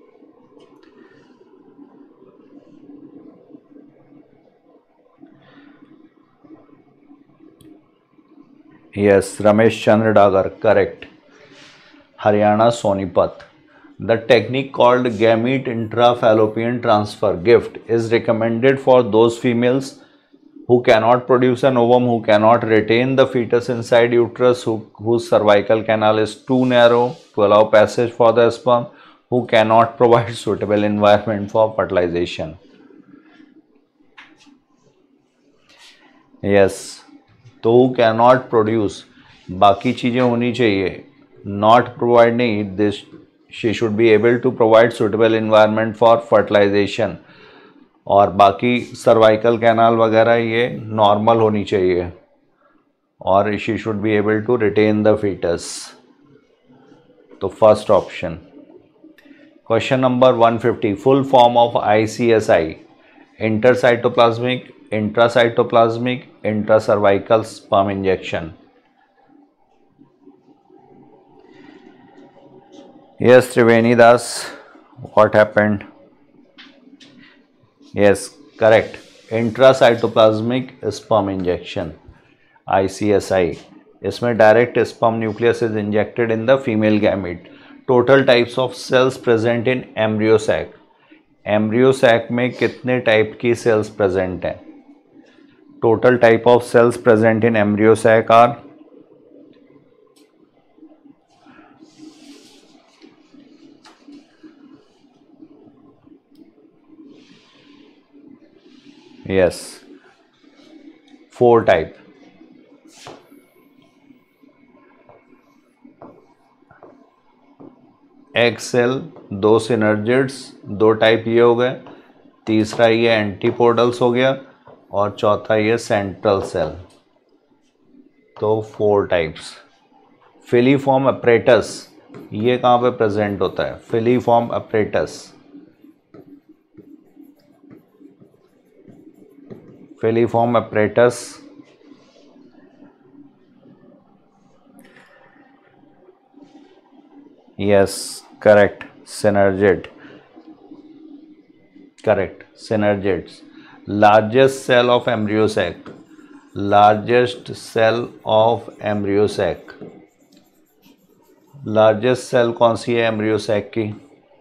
Yes, Ramesh Chandra Dagar. Correct. Haryana Sonipat. The technique called gamete intrafallopian transfer gift is recommended for those females who cannot produce an ovum, who cannot retain the fetus inside uterus, whose cervical canal is too narrow to allow passage for the sperm, who cannot provide suitable environment for fertilization. Yes, तो who cannot produce, बाकी चीज़ें होनी चाहिए. Not providing this, she should be able to provide suitable environment for fertilization. और बाकी cervical canal वगैरह ये normal होनी चाहिए, और she should be able to retain the fetus. तो first option. Question number 150. Full form of ICSI. Intercytoplasmic, intracytoplasmic, intracervical sperm injection. Yes, Triveni Das, what happened? Yes, correct. Intracytoplasmic sperm injection, ICSI. इसमें direct sperm nucleus is injected in the female gamete. Total types of cells present in embryo sac. Embryo sac में कितने type की cells present हैं? Total type of cells present in embryo sac are yes, 4 type. Egg cell, 2 synergids, 2 type ये हो गए. तीसरा ये antipodals हो गया, और चौथा ये सेंट्रल सेल। तो 4 टाइप्स। फिलीफॉर्म अपरेटस ये कहाँ पे प्रेजेंट होता है? Filiform apparatus, filiform apparatus yes correct, synergid, correct, synergids। largest cell of embryo sac, largest cell of embryo sac, largest cell कौन सी है embryo sac की?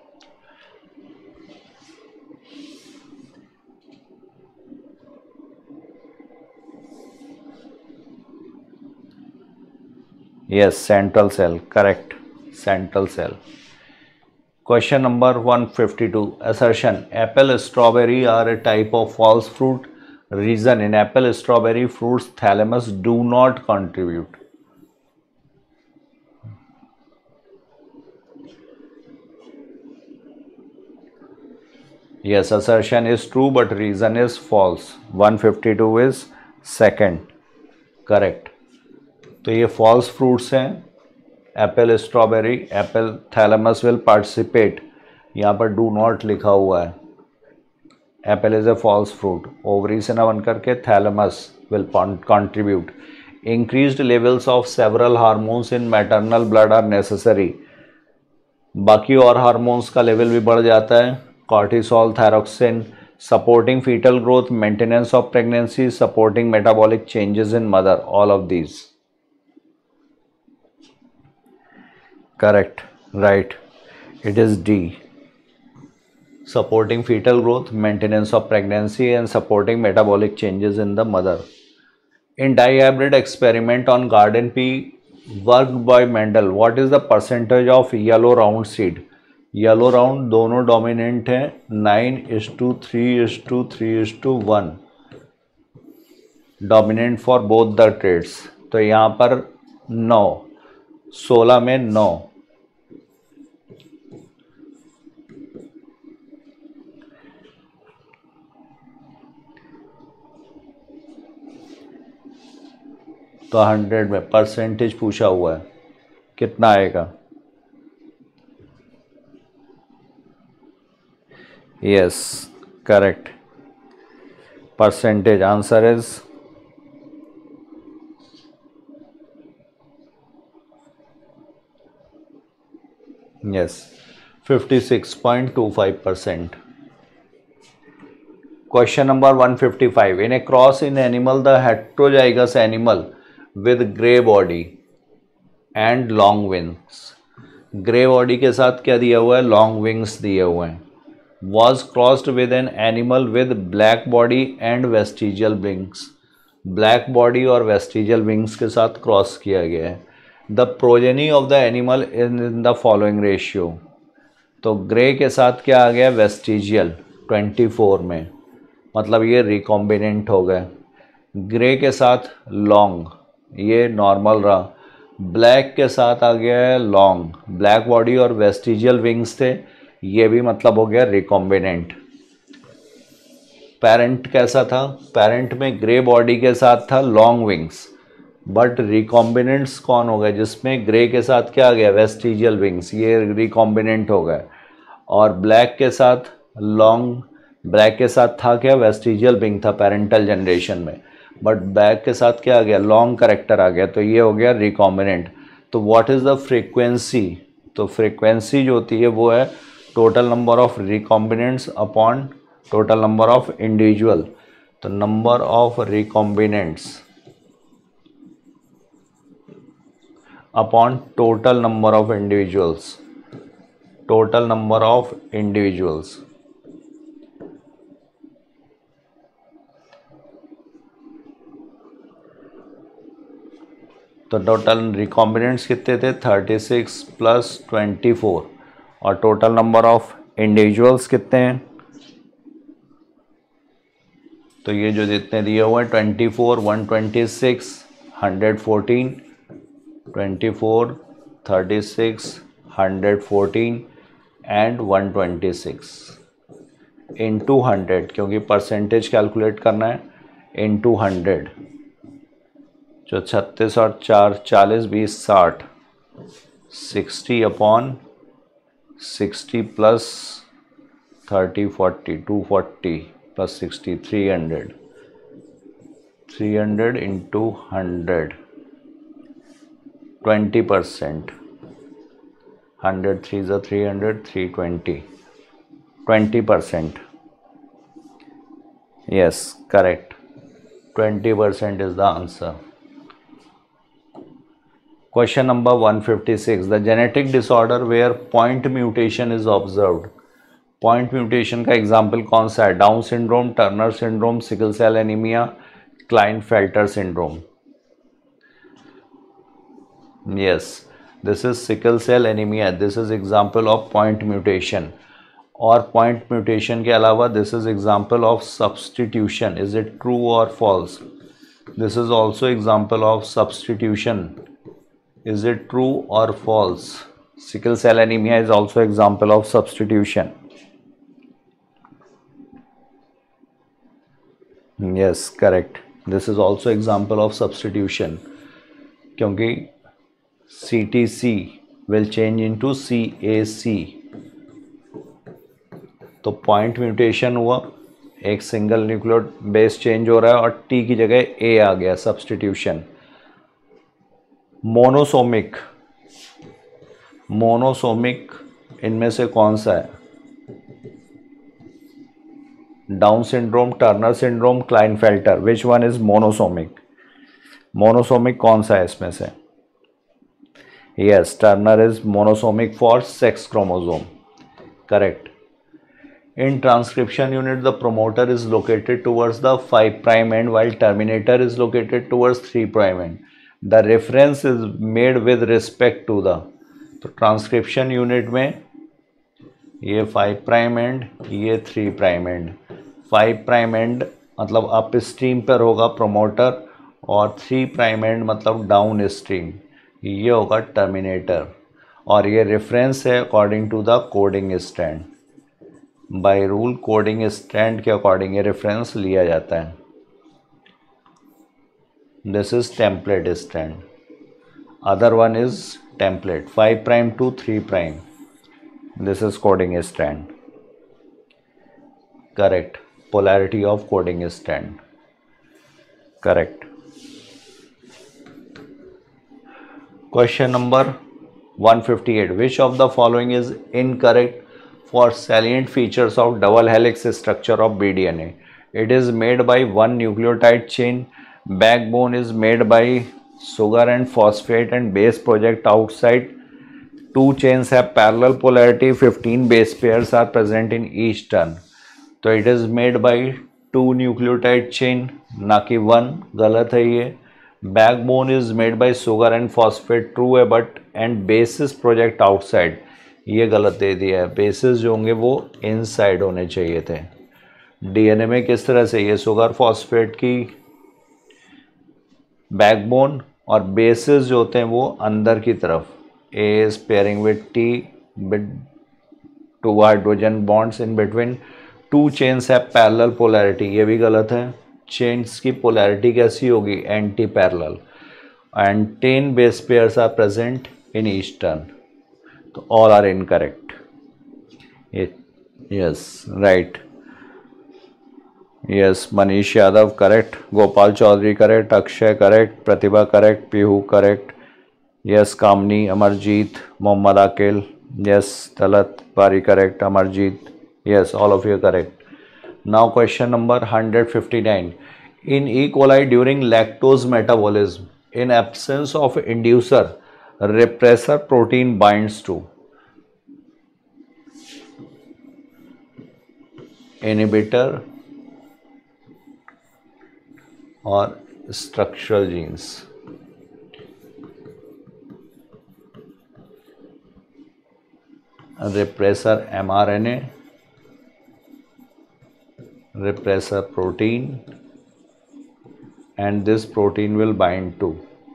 yes, central cell, correct, central cell। Question number 152, assertion apple strawberry are a type of false fruit, reason in apple strawberry fruits thalamus do not contribute। yes, assertion is true but reason is false। 152 is second, correct। तो ये false fruits हैं, apple strawberry, apple thalamus will participate, यहाँ पर do not लिखा हुआ है। Apple is a false fruit, ovary से ना बन करके thalamus will contribute. Increased levels of several hormones in maternal blood are necessary, बाकी और हार्मोन्स का लेवल भी बढ़ जाता है, cortisol, thyroxine, supporting foetal growth, maintenance of pregnancy, supporting metabolic changes in mother, all of these. Correct, right, it is D, supporting fetal growth, maintenance of pregnancy and supporting metabolic changes in the mother। In dihybrid experiment on garden pea worked by Mendel, what is the percentage of yellow round seed? Yellow round दोनों dominant हैं, 9:3:1 dominant for both the traits। तो यहाँ पर 9, 16 में 9, तो 100 में percentage पूछा हुआ है, कितना आएगा? Yes correct, percentage answer is yes 56.25%। Question number 155, in a cross in animal the heterozygous animal with grey body and long wings, grey body के साथ क्या दिया हुआ है? लॉन्ग विंग्स दिए हुए हैं। was crossed with an animal with black body and vestigial wings, black body और वेस्टिजियल विंग्स के साथ क्रॉस किया गया है। The progeny of the animal in the following ratio, तो ग्रे के साथ क्या आ गया? वेस्टिजियल 24 में, मतलब ये रिकॉम्बिनेंट हो गए। ग्रे के साथ लॉन्ग, ये नॉर्मल रहा। ब्लैक के साथ आ गया है लॉन्ग, ब्लैक बॉडी और वेस्टिजियल विंग्स थे, ये भी मतलब हो गया रिकॉम्बिनेंट। पेरेंट कैसा था? पेरेंट में ग्रे बॉडी के साथ था लॉन्ग विंग्स, बट रिकॉम्बिनेंट्स कौन हो गए? जिसमें ग्रे के साथ क्या आ गया? वेस्टिजियल विंग्स, ये रिकॉम्बिनेंट हो गए। और ब्लैक के साथ लॉन्ग, ब्लैक के साथ था क्या? वेस्टिजियल विंग था पेरेंटल जनरेशन में, बट ब्लैक के साथ क्या आ गया? लॉन्ग करेक्टर आ गया, तो ये हो गया रिकॉम्बिनेंट। तो व्हाट इज़ द फ्रीक्वेंसी? तो फ्रीक्वेंसी जो होती है वो है total number of recombinants upon total number of individual. तो number of recombinants upon total number of individuals, total number of individuals. तो टोटल रिकॉम्बिनेंट्स कितने थे? 36 + 24, और टोटल नंबर ऑफ इंडिविजुअल्स कितने हैं? तो ये जो जितने दिए हुए हैं 24, 126, 114, 24, 36, 114 एंड 126 इंटू 100, क्योंकि परसेंटेज कैलकुलेट करना है। इंटू 100, जो 36 और 4 40 20 60, 60 अपॉन 60 plus 30 40 240 plus 60 300, 300 into 100, 20%, 100 3 is 300, 320, 20%. Yes, correct. 20% is the answer. Question number 156. The genetic disorder where point mutation is observed. Point mutation का एग्जाम्पल कौन सा है? Down syndrome, Turner syndrome, sickle cell anaemia, Klinefelter syndrome. Yes, this is sickle cell anemia. This is example of point mutation. और point mutation के अलावा this is example of substitution. Is it true or false? This is also example of substitution. Is it true or false? Sickle cell anemia is also example of substitution. Yes, correct. This is also example of substitution. क्योंकि CTC will change into CAC. तो point mutation हुआ, एक single nucleotide base change हो रहा है और T की जगह A आ गया, सब्सटीट्यूशन. मोनोसोमिक, मोनोसोमिक इनमें से कौन सा है? Down syndrome, Turner syndrome, Klinefelter. Which one is monosomic? Monosomic कौन सा है इसमें से? Yes, Turner is monosomic for sex chromosome. Correct. In transcription unit, the promoter is located towards the 5' end while terminator is located towards 3' end. The reference is made with respect to the. तो transcription unit में ये 5' end, ये 3' end. 5' end मतलब upstream पर होगा promoter और 3' end मतलब down stream, ये होगा टर्मिनेटर. और ये रेफरेंस है according to the coding strand. By rule coding strand के अकॉर्डिंग ये रेफरेंस लिया जाता है. This is template strand, other one is template. 5' to 3'. This is coding strand. Correct. Polarity of coding strand. Correct. Question number 158. Which of the following is incorrect for salient features of double helix structure of BDNA? It is made by one nucleotide chain. Backbone is made by sugar and phosphate and base project outside. Two chains have parallel polarity. 15 base pairs are present in each turn. तो it is made by two nucleotide chain, ना कि one. गलत है ये. Backbone is made by sugar and phosphate. True है but and bases project outside. ये गलत दे दिया है. बेसिस जो होंगे वो इनसाइड होने चाहिए थे. डीएनए में किस तरह से ये शुगर फॉस्फेट की बैकबोन और बेसिस जो होते हैं वो अंदर की तरफ. A is pairing with T with 2 hydrogen bonds in between. Two chains है पैरेलल पोलैरिटी, ये भी गलत है. चेन्स की पोलैरिटी कैसी होगी? Anti parallel. And 10 base pairs are present in each turn. तो all are incorrect. Yes, right. Yes, Manish Yadav correct, Gopal Chaudhary correct, Akshay correct, Pratibha correct, Pihu correct. Yes, Kamini, Amarjeet, Mohammad Aqil. Yes, Talat Bari correct, Amarjeet. Yes, all of you correct. Now question number 159. In E. coli during lactose metabolism, in absence of inducer, repressor protein binds to inhibitor or structural genes. Repressor mRNA, repressor protein, and this protein will bind to.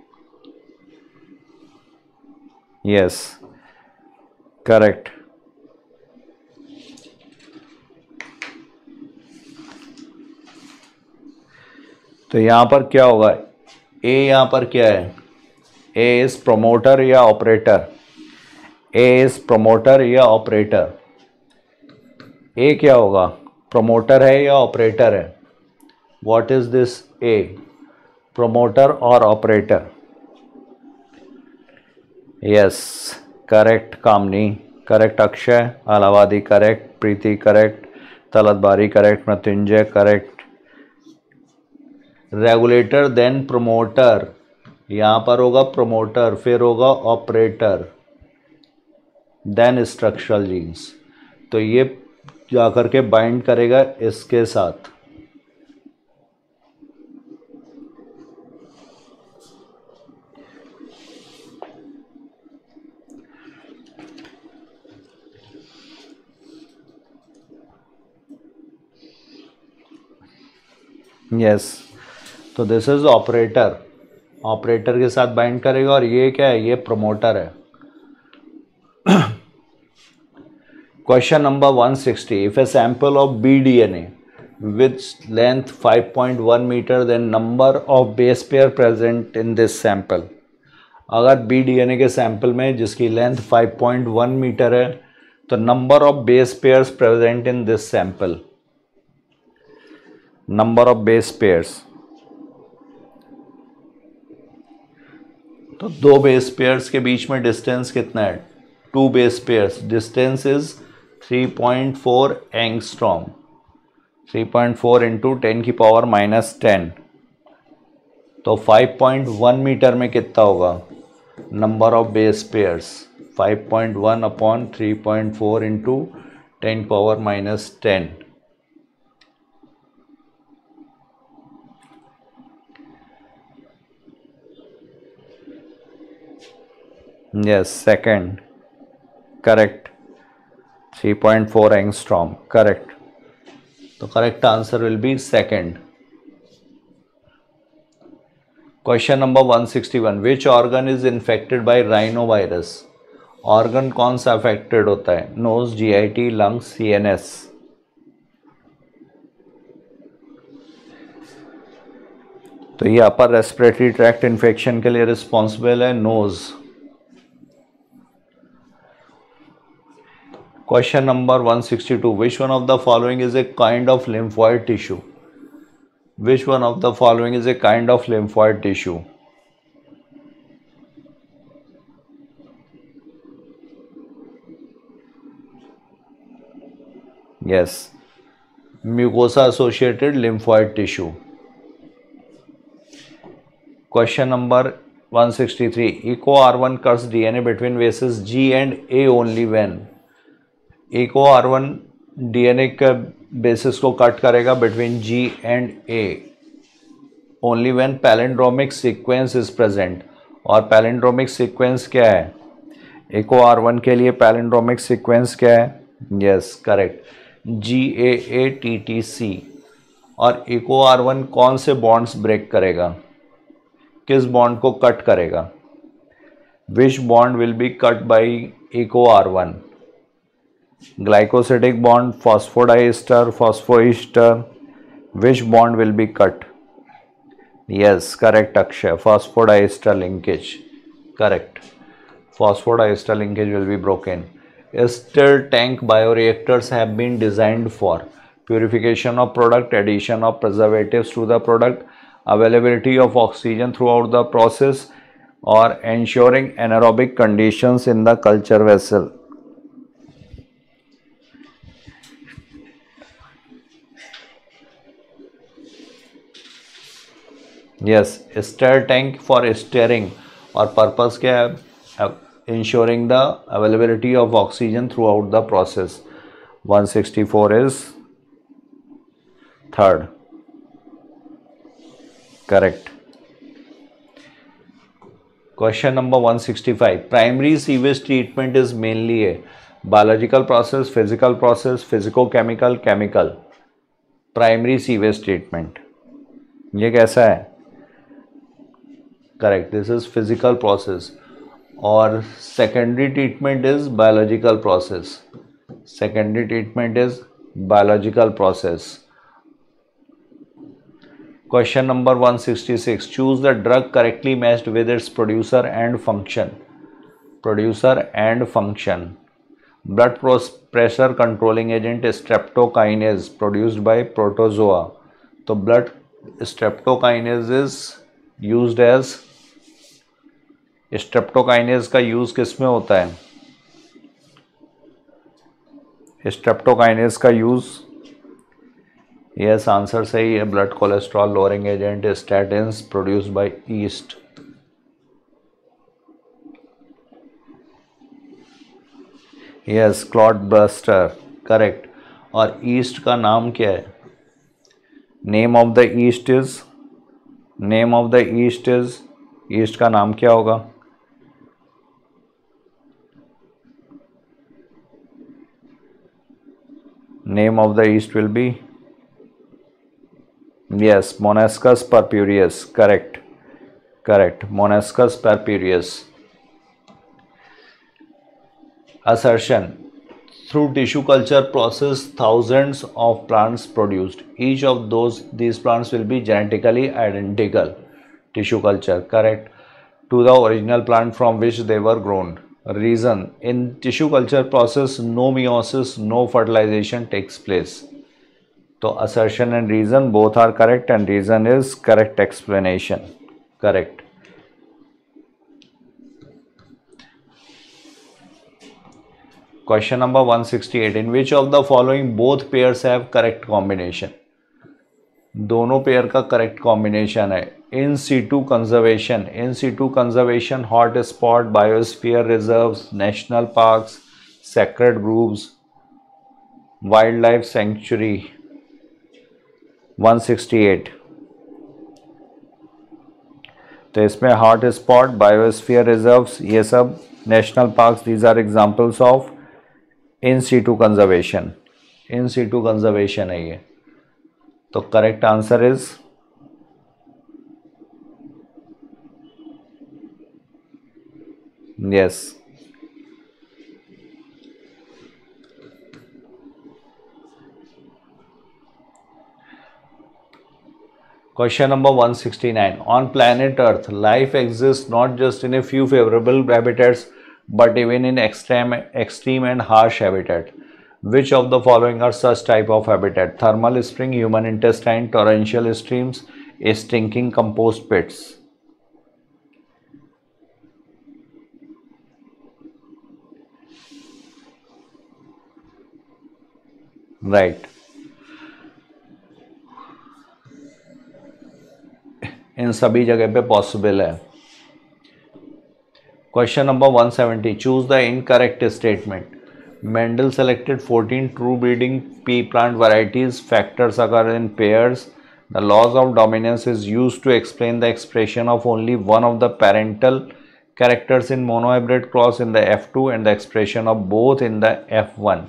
Yes, correct. तो यहाँ पर क्या होगा, ए यहाँ पर क्या है, A is promoter या ऑपरेटर, ए इज प्रोमोटर या ऑपरेटर, ए क्या होगा, प्रोमोटर है या ऑपरेटर है, what is this A, promoter और operator. Yes correct Kamini, correct Akshay, Alawadi correct, Preeti correct, तलतबारी correct, Mrityunjay correct. Regulator then promoter, यहाँ पर होगा प्रोमोटर, फिर होगा ऑपरेटर, देन स्ट्रक्चरल जीन्स। तो ये जाकर के बाइंड करेगा इसके साथ। यस तो दिस इज ऑपरेटर, ऑपरेटर के साथ बाइंड करेगा, और ये क्या है, ये प्रोमोटर है। Question number 160, if a sample of BDNA with length 5.1 metre, then number of base pair present in this sample। अगर BDNA के सैंपल में जिसकी लेंथ 5.1 मीटर है, तो number of base pairs present in this sample, number of base pairs, तो दो base pairs के बीच में डिस्टेंस कितना है, 2 base pairs, distance is 3.4 angstrom, 3.4 into 10⁻⁻10, तो 5.1 मीटर में कितना होगा, number of base pairs 5.1 upon 3.4 into 10⁻⁻10। Yes, second, correct, 3.4 angstrom, correct. So correct answer will be second. Question number 161, which organ is infected by rhinovirus? Organ कौन सा affected होता है, nose, GIT, lungs, CNS? तो ये upper respiratory tract infection के लिए responsible है नोज। Question number 162, which one of the following is a kind of lymphoid tissue? Which one of the following is a kind of lymphoid tissue? Yes, mucosa associated lymphoid tissue. Question number 163, EcoR1 cuts DNA between bases G and A only when? EcoR1 DNA के bases को cut करेगा between G and A only when palindromic sequence is present. और palindromic sequence क्या है, EcoR1 के लिए palindromic sequence क्या है, यस करेक्ट, GAATTC। और EcoR1 कौन से बॉन्ड्स ब्रेक करेगा, किस बॉन्ड को कट करेगा, which bond will be cut by EcoR1? Glycosidic bond, phosphodiester, phosphoester, which bond will be cut? Yes, correct Akshay, phosphodiester linkage, correct, phosphodiester linkage will be broken. Stir tank bioreactors have been designed for purification of product, addition of preservatives to the product, availability of oxygen throughout the process, or ensuring anaerobic conditions in the culture vessel. यस, stir tank for stirring, और purpose क्या है, ensuring the availability of oxygen throughout the process. 164 is third, correct. Question number 165, primary sewage treatment is mainly a biological process, physical process, physico chemical, chemical. Primary sewage treatment ये कैसा है, correct, this is physical process. और secondary treatment is biological process, secondary treatment is biological process. Question number 166. Choose the drug correctly matched with its producer and function. Producer and function. Blood pressure controlling agent streptokinase produced by protozoa. तो blood streptokinase is used as, streptokinase का use किस में होता है? Streptokinase का use, yes answer सही है, blood cholesterol lowering agent statins produced by yeast. Yes clot buster correct. और ईस्ट का नाम क्या है? Name of the yeast is, name of the yeast is, yeast का नाम क्या होगा? Name of the yeast will be, yes, Monascus purpureus. Correct, correct, Monascus purpureus. Assertion. Through tissue culture process, thousands of plants produced. Each of these plants will be genetically identical. Tissue culture, correct, to the original plant from which they were grown. Reason. In tissue culture process, no meiosis, no fertilization takes place. So assertion and reason both are correct, and reason is correct explanation. Correct. Question number 168. In which of the following both pairs have correct combination? दोनों pair का correct combination है. In situ conservation, in situ conservation, hot spot, biosphere reserves, national parks, sacred groves, wildlife sanctuary. 168. तो इसमें hot spot, biosphere reserves, ये सब national parks, these are examples of in situ conservation. In situ conservation है ये. तो correct answer is yes. Question number 169. On planet Earth, life exists not just in a few favorable habitats, but even in extreme and harsh habitat. Which of the following are such type of habitat? Thermal spring, human intestine, torrential streams, stinking compost pits. Right. इन सभी जगह पे possible है. Question number 170. Choose the incorrect statement. Mendel selected 14 true breeding pea plant varieties. Factors occur in pairs. The laws of dominance is used to explain the expression of only one of the parental characters in monohybrid cross in the F2 and the expression of both in the F1.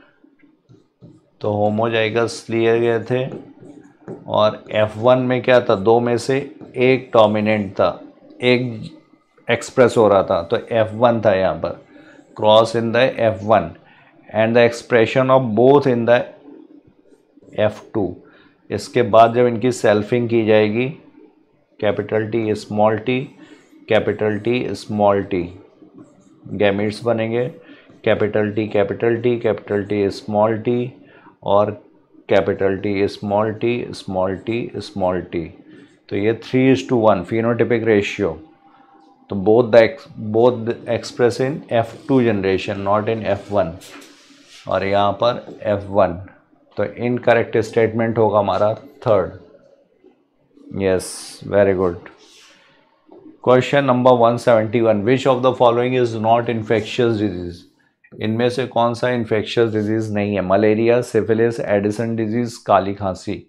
तो homozygous लिए गए थे और F1 में क्या था? दो में से एक डोमिनेंट था, एक एक्सप्रेस हो रहा था, तो F1 था यहाँ पर. Cross in the F1 and the expression of both in the F2. इसके बाद जब इनकी सेल्फिंग की जाएगी, capital T small T, capital T small T, gametes बनेंगे. Capital T capital T, capital T small T और capital T small T small T small T. तो T 3:1 phenotypic ratio. तो both express in F2 generation, not in F1, और यहाँ पर F1. तो incorrect statement होगा हमारा third. Yes, very good. Question number 171. Which of the following is not infectious disease. इनमें से कौन सा इन्फेक्शियस डिजीज नहीं है? मलेरिया, सिफिलिस, एडिसन डिजीज, काली खांसी.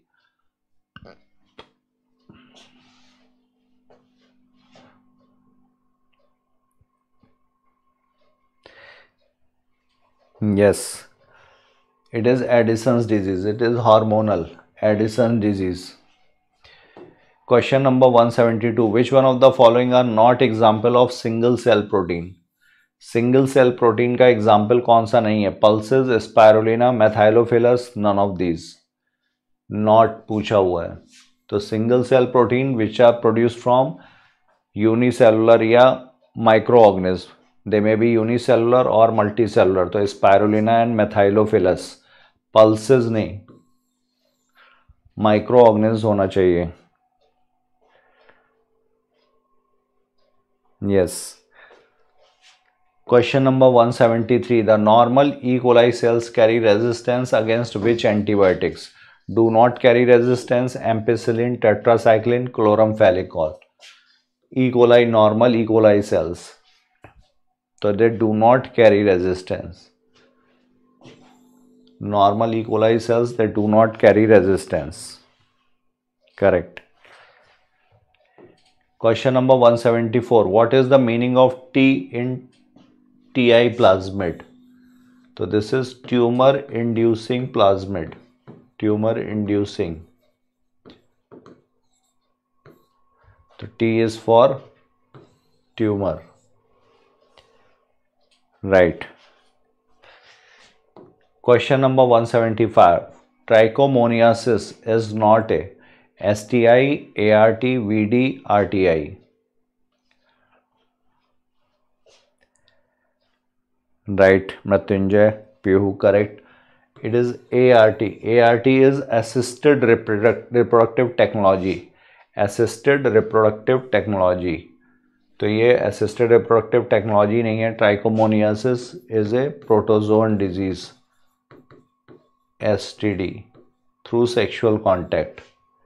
Yes, it is Addison's disease. It is hormonal. Addison's disease. Question number 172. Which one of the following are not example of single cell protein? Single cell protein का example कौन सा नहीं है? Pulses, spirulina, methylophilus, none of these. Not पूछा हुआ है. तो single cell protein which are produce from unicellular या microorganism, they may be unicellular और मल्टीसेलुलर, तो स्पायरुलिना एंड मेथाइलोफिलस, पल्सेस नहीं, माइक्रो ऑर्गेनिज्म होना चाहिए। Yes. Question number 173, the normal E coli cells carry resistance against which antibiotics? Do not carry resistance, ampicillin, tetracycline, chloramphenicol. E coli, normal E coli cells, तो they do not carry resistance. Normal E. coli cells, they do not carry resistance. Correct. Question number 174. What is the meaning of T in TI plasmid? So this is tumor inducing plasmid. Tumor inducing. So T is for tumor. Right. Question number 175. Trichomoniasis is not a STI, ART, VD, RTI. Right, Mrityunjay, Pihu, correct. It is ART. ART is assisted reproductive technology. Assisted reproductive technology. तो ये assisted reproductive technology नहीं है. Trichomoniasis is a protozoan disease. STD through sexual contact.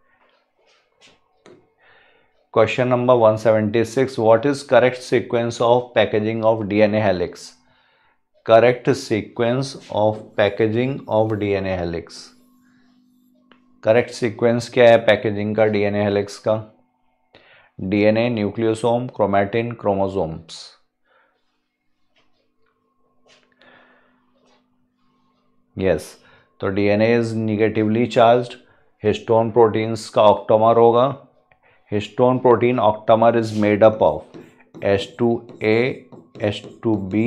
Question number 176. What is correct sequence of packaging of DNA helix? Correct sequence of packaging of DNA helix. Correct sequence क्या है packaging का DNA helix का? DNA, nucleosome, chromatin, chromosomes. Yes. तो DNA is negatively charged, histone proteins का octamer होगा. Histone protein octamer is made up of H2A, H2B,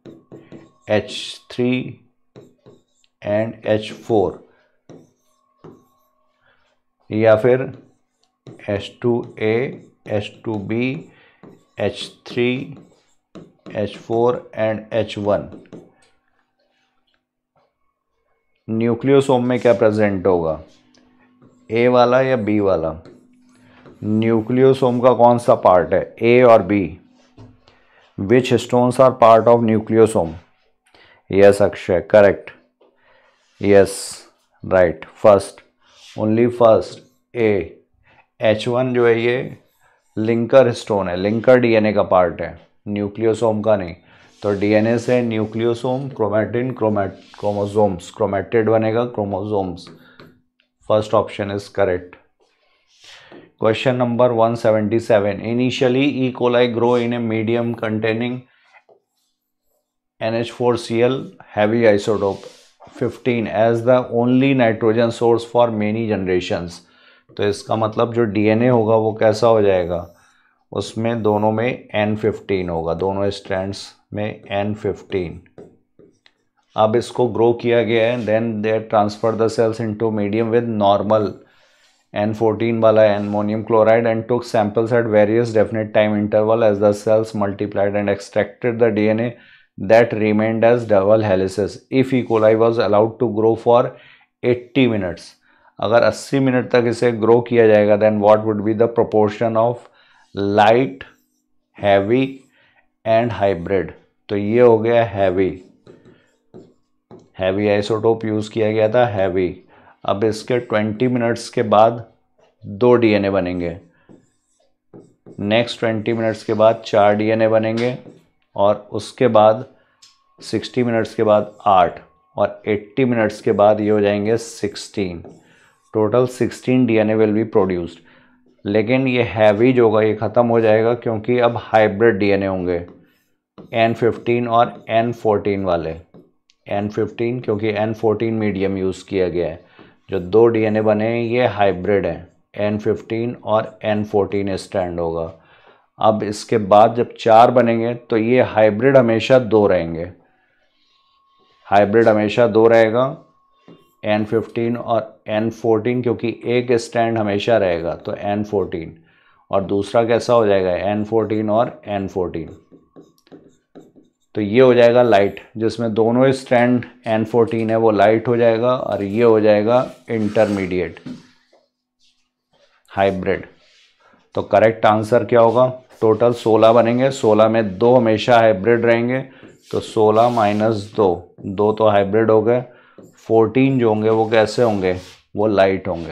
H3 and H4, या फिर H2A, H2B, H3, H4 and H1. Nucleosome में क्या present होगा, ए वाला या बी वाला? न्यूक्लियोसोम का कौन सा पार्ट है, ए और B? Which histones are part of nucleosome? Yes Akshay, correct. Yes, right. First, only first A. H1 जो है ये लिंकर हिस्टोन है, लिंकर डीएनए का पार्ट है, न्यूक्लियोसोम का नहीं. तो डीएनए से न्यूक्लियोसोम, क्रोमैटिन, क्रोमोसोम्स, क्रोमैटिड बनेगा, chromosomes. First option is correct. Question number 177. Initially E coli grow in a medium containing NH4Cl heavy isotope 15 as the only nitrogen source for many generations. तो इसका मतलब जो DNA होगा वो कैसा हो जाएगा, उसमें दोनों में N15 होगा, दोनों स्ट्रैंड्स में N15. अब इसको ग्रो किया गया है, then they transfer the cells into medium with normal N14 वाला ammonium chloride and took samples at various definite time interval as the cells multiplied and extracted the DNA that remained as double helices. If E. coli was allowed to grow for 80 minutes, अगर 80 minute तक इसे grow किया जाएगा, then what would be the proportion of light, heavy and hybrid? तो ये हो गया heavy, heavy isotope use किया गया था, हैवी. अब इसके 20 मिनट्स के बाद 2 डीएनए बनेंगे, नेक्स्ट 20 मिनट्स के बाद 4 डीएनए बनेंगे, और उसके बाद 60 मिनट्स के बाद 8, और 80 मिनट्स के बाद ये हो जाएंगे 16. Total 16 DNA will be produced. लेकिन ये हैवी जो होगा ये ख़त्म हो जाएगा, क्योंकि अब हाइब्रिड डीएनए होंगे, N15 और N14 वाले. N15 क्योंकि N14 मीडियम यूज़ किया गया है. जो 2 डीएनए बने हैं ये हाइब्रिड हैं, N15 और N14 स्टैंड होगा. अब इसके बाद जब 4 बनेंगे तो ये हाइब्रिड हमेशा 2 रहेंगे, हाइब्रिड हमेशा 2 रहेगा. N15 और N14, क्योंकि एक स्टैंड हमेशा रहेगा तो N14, और दूसरा कैसा हो जाएगा N14 और N14। तो ये हो जाएगा लाइट, जिसमें दोनों स्टैंड N14 है वो लाइट हो जाएगा, और ये हो जाएगा इंटरमीडिएट हाइब्रिड। तो करेक्ट आंसर क्या होगा? टोटल 16 बनेंगे, 16 में 2 हमेशा हाइब्रिड रहेंगे, तो 16 माइनस 2, 2 तो हाइब्रिड हो गए, 14 जो होंगे वो कैसे होंगे? वो लाइट होंगे।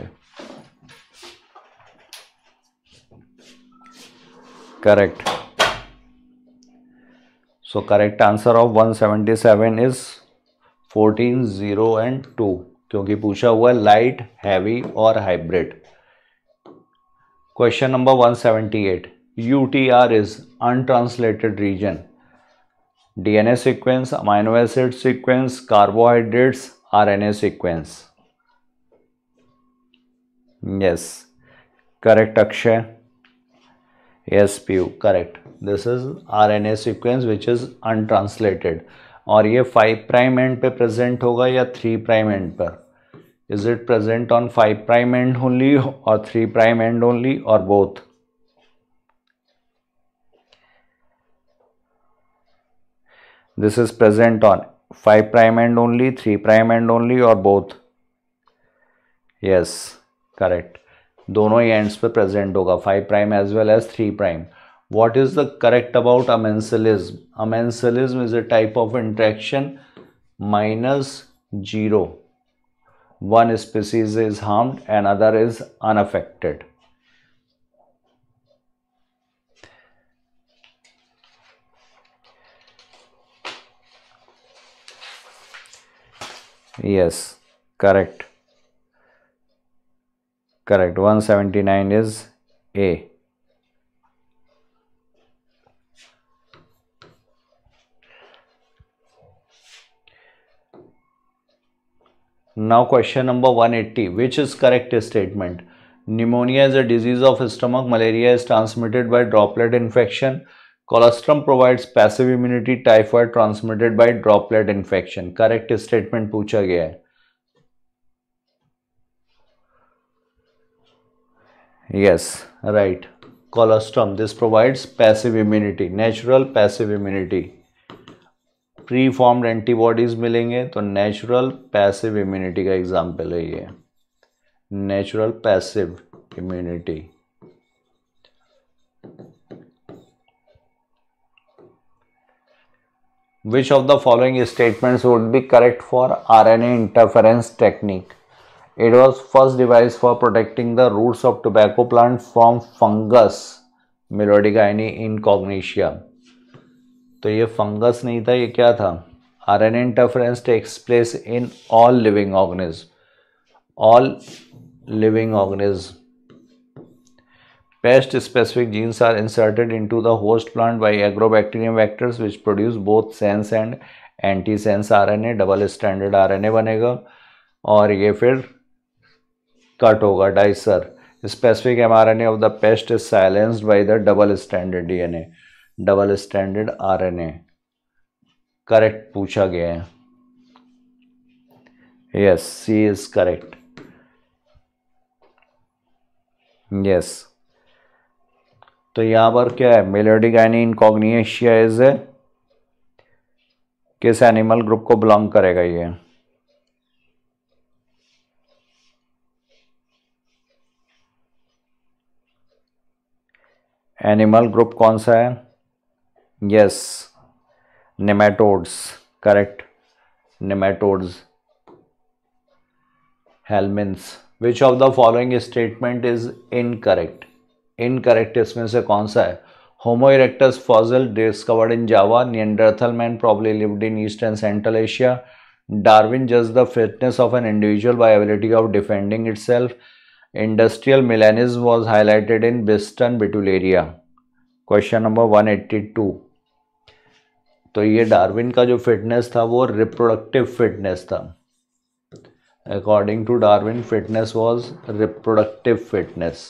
Correct. So correct answer of 177 is 14, 0 and 2, क्योंकि पूछा हुआ है लाइट, हैवी और hybrid. Question number 178, UTR is untranslated region, DNA sequence, amino acid sequence, carbohydrates, RNA sequence. Yes, correct Akshay. Yes Piyu, correct. This is RNA sequence which is untranslated. और ये 5 prime and पे present होगा या 3 prime end पर? Is it present on 5 prime end only or 3 prime end only or both? This is present on 5 prime end only, 3 prime end only or both? Yes, correct. दोनों he ends पे present होगा, 5 prime as well as 3 prime. What is the correct about amencalism? Amencalism is a type of interaction -0. One species is harmed, another is unaffected. Yes, correct. Correct. 179 is A. Now question number 180. Which is correct statement? Pneumonia is a disease of stomach. Malaria is transmitted by droplet infection. Colostrum provides passive immunity. Typhoid transmitted by droplet infection. Correct statement पूछा गया है. Yes, right. Colostrum. This provides passive immunity. Natural passive immunity. Pre formed antibodies मिलेंगे तो natural passive immunity का example है ये, natural passive immunity. Which of the following statements would be correct for RNA interference technique? It was first devised for protecting the roots of tobacco plant from fungus, Melodygaena incognitia. तो ये fungus नहीं था, ये क्या था? RNA interference takes place in all living organisms. All living organisms. Pest-specific genes are inserted into the host plant by agrobacterium vectors which produce both sense and anti-sense RNA. Double stranded RNA बनेगा और ये फिर cut होगा dicer. Specific mRNA of the pest is silenced by the double stranded DNA. Double stranded RNA. Correct पूछा गया है. Yes, C is correct. Yes. तो यहां पर क्या है? मेलोडीगाइना इनकॉग्निशिया इज किस एनिमल ग्रुप को बिलोंग करेगा ये? एनिमल ग्रुप कौन सा है? Yes, nematodes. Correct. Nematodes. Helminths. Which of the following statement is incorrect? Incorrect इसमें से कौन सा है? Homo erectus fossil discovered in Java. Neanderthal man probably lived in East and Central Asia. Darwin judged the fitness of an individual by ability of defending itself. Industrial melanism was highlighted in Biston Betullaria. Question number 182. तो ये Darwin का जो fitness था वो reproductive fitness था. According to Darwin fitness was reproductive fitness.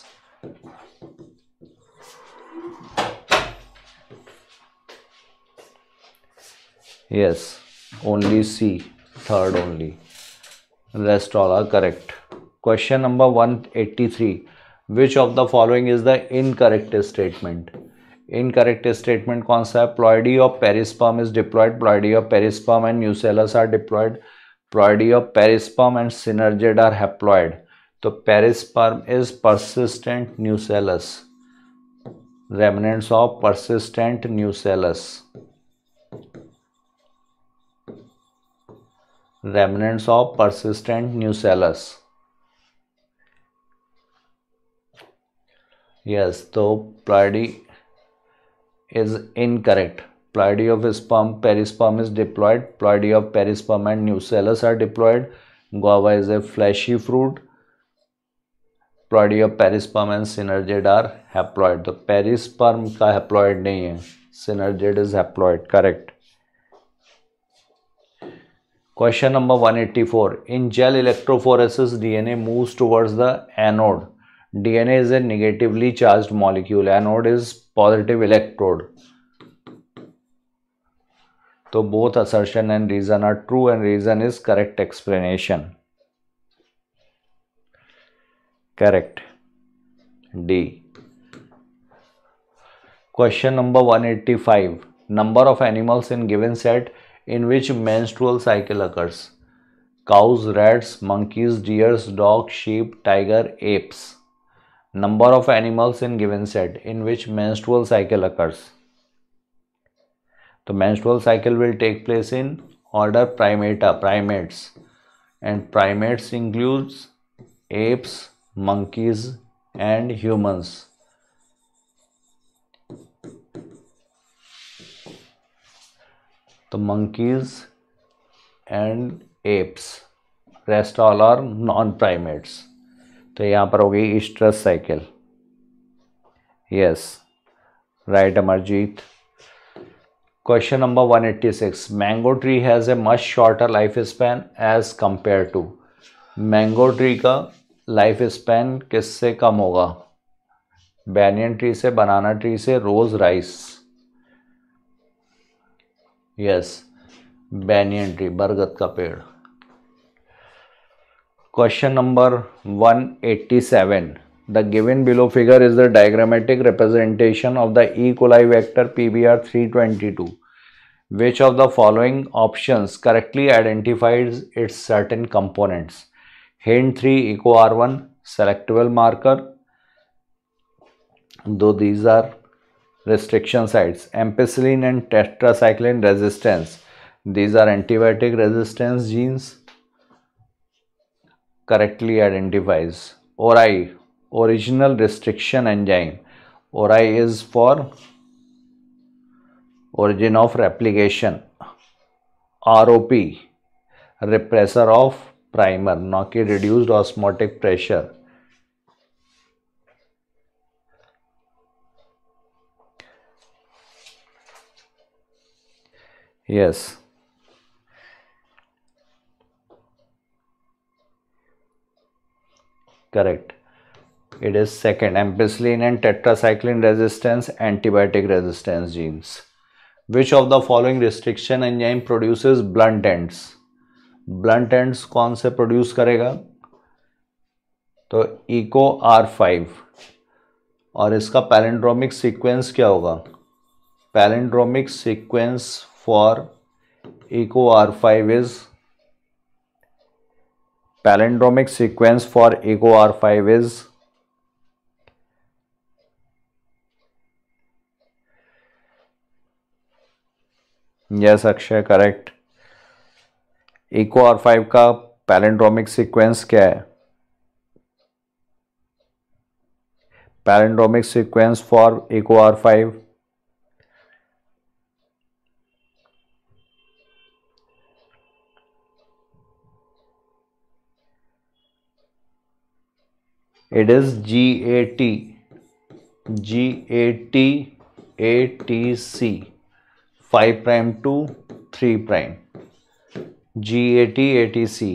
Yes, only C, third only. Rest all are correct. Question number 183. Which of the following is the incorrect statement? Incorrect statement कौन सा है? Ploidy of perisperm is diploid. Ploidy of perisperm and nucellus are diploid. Ploidy of perisperm and synergid are haploid. तो perisperm is persistent nucellus. Remnants of persistent nucellus. Remnants of persistent nucellus. Yes, तो ploidy is incorrect. Ploidy of perisperm is diploid. Ploidy of perisperm and nucellus are diploid. Guava is a fleshy fruit. Ploidy of perisperm and synergid are haploid. तो perisperm का haploid नहीं है. Synergid is haploid. Correct. Question number 184. In gel electrophoresis, DNA moves towards the anode. DNA is a negatively charged molecule. Anode is positive electrode. So both assertion and reason are true, and reason is correct explanation. Correct. D. Question number 185. Number of animals in given set in which menstrual cycle occurs. Cows, rats, monkeys, deers, dogs, sheep, tiger, apes. Number of animals in given set in which menstrual cycle occurs. The menstrual cycle will take place in order primata, primates, and primates includes apes, monkeys, and humans. The monkeys and apes, rest all are non-primates. तो यहाँ पर हो गई estrous cycle. Yes, right Amarjeet. Question number 186. Mango tree has a much shorter lifespan as compared to. Mango tree का life span किससे कम होगा? Banyan tree से, बनाना ट्री से, rose rice. Yes, banyan tree, बरगद का पेड़. Question number 187. The given below figure is the diagrammatic representation of the E. coli vector PBR 322. Which of the following options correctly identifies its certain components? Hint 3 EcoR1 selectable marker, though these are restriction sites. Ampicillin and tetracycline resistance, these are antibiotic resistance genes. Correctly identifies. ORI, original restriction enzyme. ORI is for origin of replication. ROP, repressor of primer, ना कि reduced osmotic pressure. Yes. Correct. It is second, ampicillin and tetracycline resistance, antibiotic resistance genes. Which of the following restriction enzyme produces blunt ends? Blunt ends कौन से produce करेगा? तो EcoR5. और इसका palindromic sequence क्या होगा? Palindromic sequence for EcoR5 is palindromic sequence for EcoR5 is yes Akshay correct. EcoR5 का palindromic sequence क्या है? Palindromic sequence for EcoR5 it is GAT, ATC 5 prime to 3 prime. GAT ATC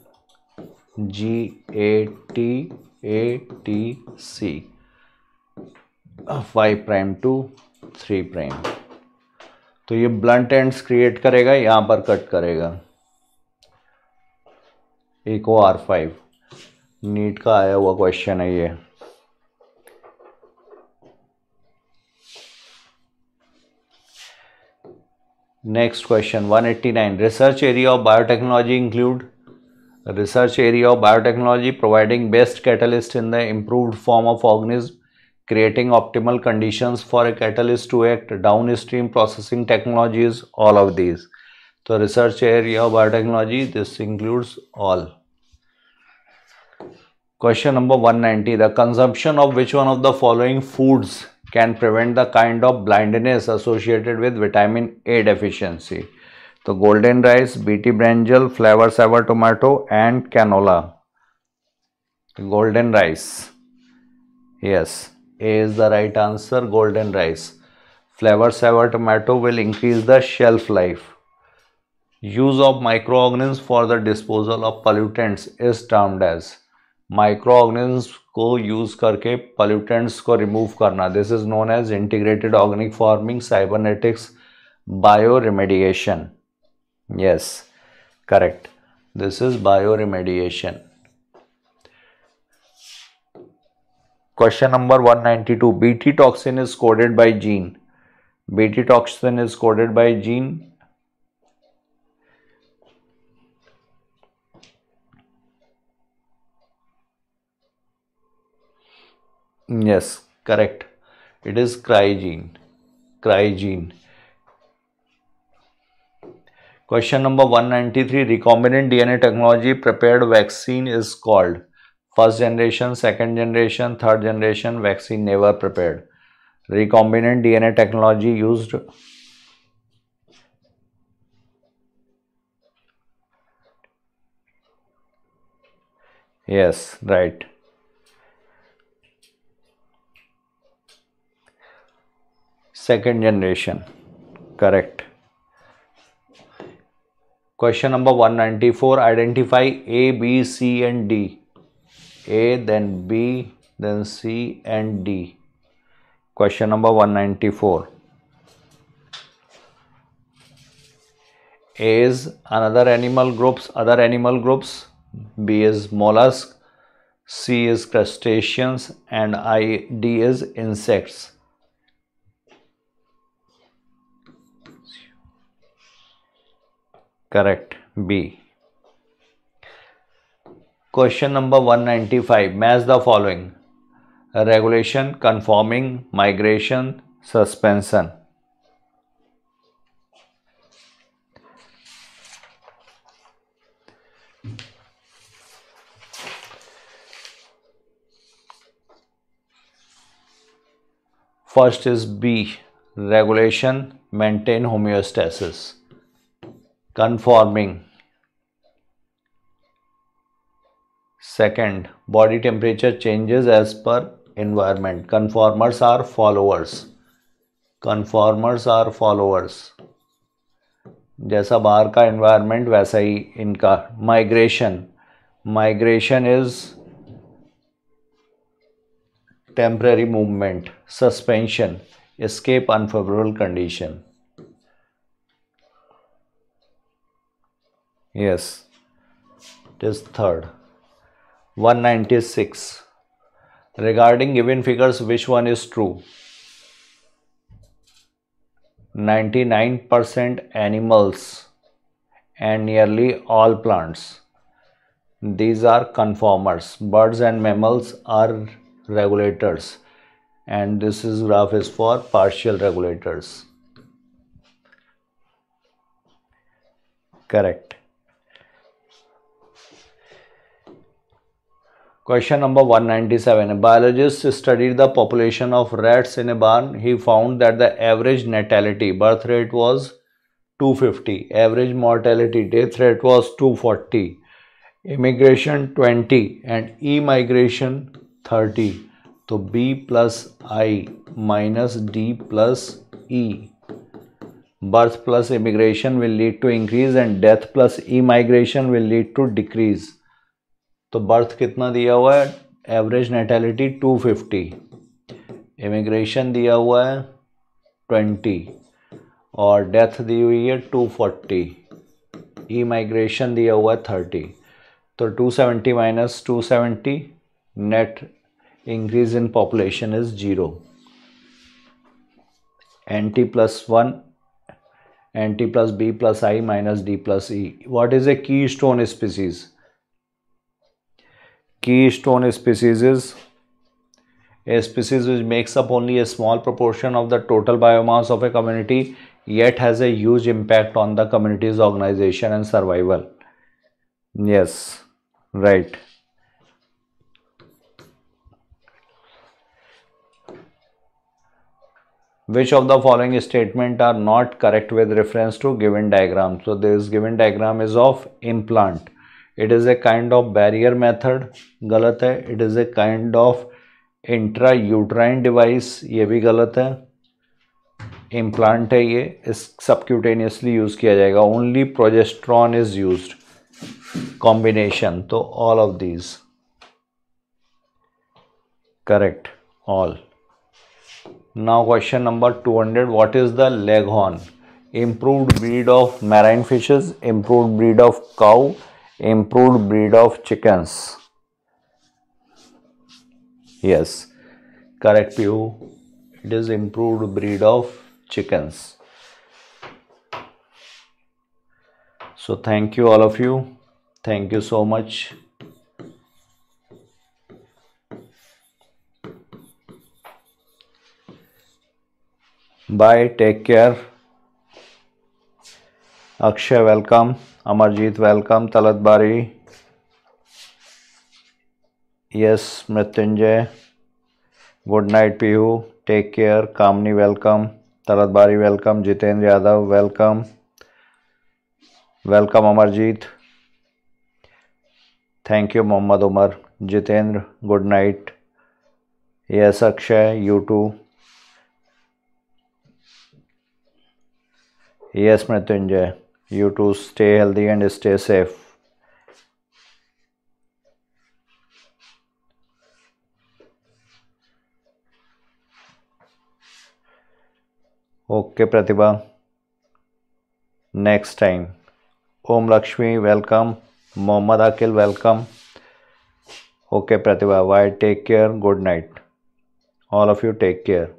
5 prime to 3 prime. तो ये blunt ends create करेगा, यहाँ पर cut करेगा. Eco R5, NEET का आया हुआ क्वेश्चन है ये। Next question 189, research area of biotechnology include, research area of biotechnology providing best catalyst in the improved form of organism, creating optimal conditions for a catalyst to act, downstream processing technologies, all of these. So research area of biotechnology, this includes all. Question number 190, the consumption of which one of the following foods can prevent the kind of blindness associated with vitamin A deficiency? तो golden rice, BT brinjal, Flavr Savr tomato and canola. golden rice, yes, A is the right answer, golden rice. Flavor saver tomato will increase the shelf life. Use of microorganisms for the disposal of pollutants is termed as, microorganisms को use करके pollutants को remove करना, this is known as integrated organic farming, cybernetics, bioremediation. Yes, correct, this is bioremediation. Question number 192, Bt toxin is coded by gene. Bt toxin is coded by gene. Yes, correct, it is crygene. Crygene. Question number 193, recombinant DNA technology prepared vaccine is called, first generation, second generation, third generation, vaccine never prepared. Recombinant DNA technology used, yes, right. Second generation, correct. Question number 194, identify A, B, C and D. A, then B, then C and D. Question number 194. A is another animal groups, other animal groups. B is mollusk, C is crustaceans, and D is insects. Correct, B. Question number 195. Match the following: regulation, conforming, migration, suspension. First is B, regulation, maintain homeostasis. Conforming. Second, body temperature changes as per environment. Conformers are followers. Conformers are followers. जैसा बाहर का environment वैसा ही इनका. Migration. Migration is temporary movement. Suspension, escape unfavorable condition. Yes, it is third. 196. Regarding given figures, which one is true? 99% animals and nearly all plants. These are conformers. Birds and mammals are regulators, and this is graph is for partial regulators. Correct. Question number 197. A biologist studied the population of rats in a barn. He found that the average natality, birth rate was 250. Average mortality, death rate was 240. Immigration 20 and immigration 30. So B plus I minus D plus E. Birth plus immigration will lead to increase and death plus immigration will lead to decrease. तो birth कितना दिया हुआ है? Average natality 250, immigration दिया हुआ है 20 और death दी हुई है 240, इमाइग्रेशन दिया हुआ है 30. तो 270 minus 270, net increase in population is 0. NT plus 1, NT plus B plus I minus D plus E. What is a keystone species? Keystone species is a species which makes up only a small proportion of the total biomass of a community, yet has a huge impact on the community's organization and survival. Yes, right. Which of the following statements are not correct with reference to given diagram? So this given diagram is of implant. It is a kind of barrier method. गलत है. It is a kind of intrauterine device, ये भी गलत है. Implant है ये, इस subcutaneously use किया जाएगा. Only progesterone is used. Combination, तो all of these correct, all. Now question number 200. What is the leghorn? improved breed of marine fishes, improved breed of cow, improved breed of chickens. Yes, correct Pihu. It is improved breed of chickens. So thank you all of you. Thank you so much. Bye. Take care. Akshay, welcome. Amarjeet, welcome. Talat Bari. Yes, Mrityunjay. Good night, Pihu. Take care. Kamni, welcome. Talat Bari, welcome. Jitendra Yadav, welcome. Welcome, Amarjeet. Thank you, Mohammad Umar. Jitendra, good night. Yes, Akshay, you too. Yes, Mrityunjay, you too. Stay healthy and stay safe. Okay, Pratibha. Next time. Om Lakshmi, welcome. Mohammad Akil, welcome. Okay, Pratibha. Bye. Take care. Good night. All of you take care.